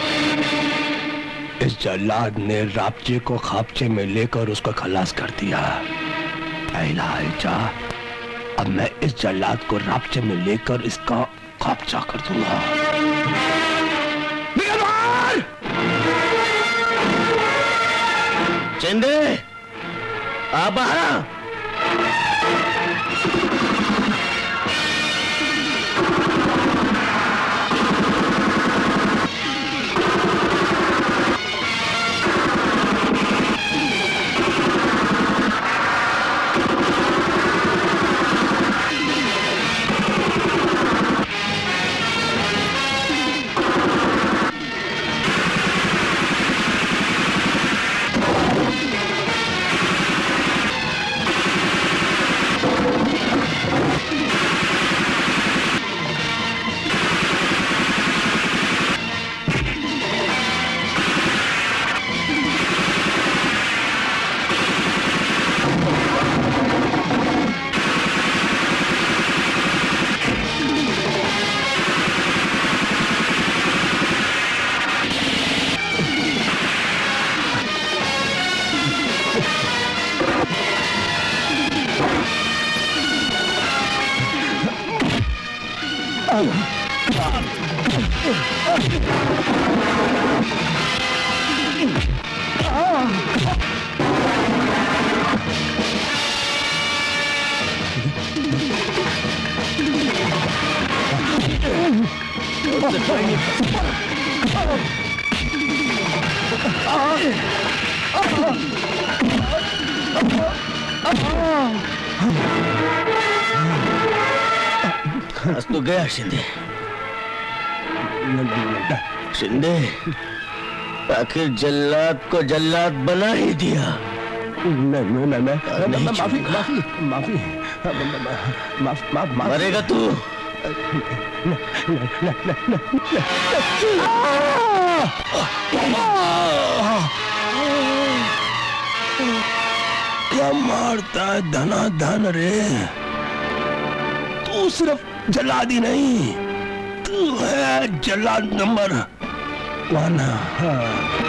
S2: इस जल्लाद ने रापचे को खापचे में लेकर उसका खलास कर दिया। जा, अब मैं इस जल्लाद को रापचे में लेकर इसका खापचा कर दूंगा।
S4: चंदे, आ बाहर। आज तो गया शिंदे। शिंदे, आखिर जल्लाद को जल्लाद बना ही दिया।
S2: नहीं नहीं नहीं माफी माफी माफी माफ माफ
S4: मरेगा तू।
S2: क्या मारता है धनाधन रे। तू सिर्फ जल्लाद ही नहीं, तू है जल्लाद नंबर वन।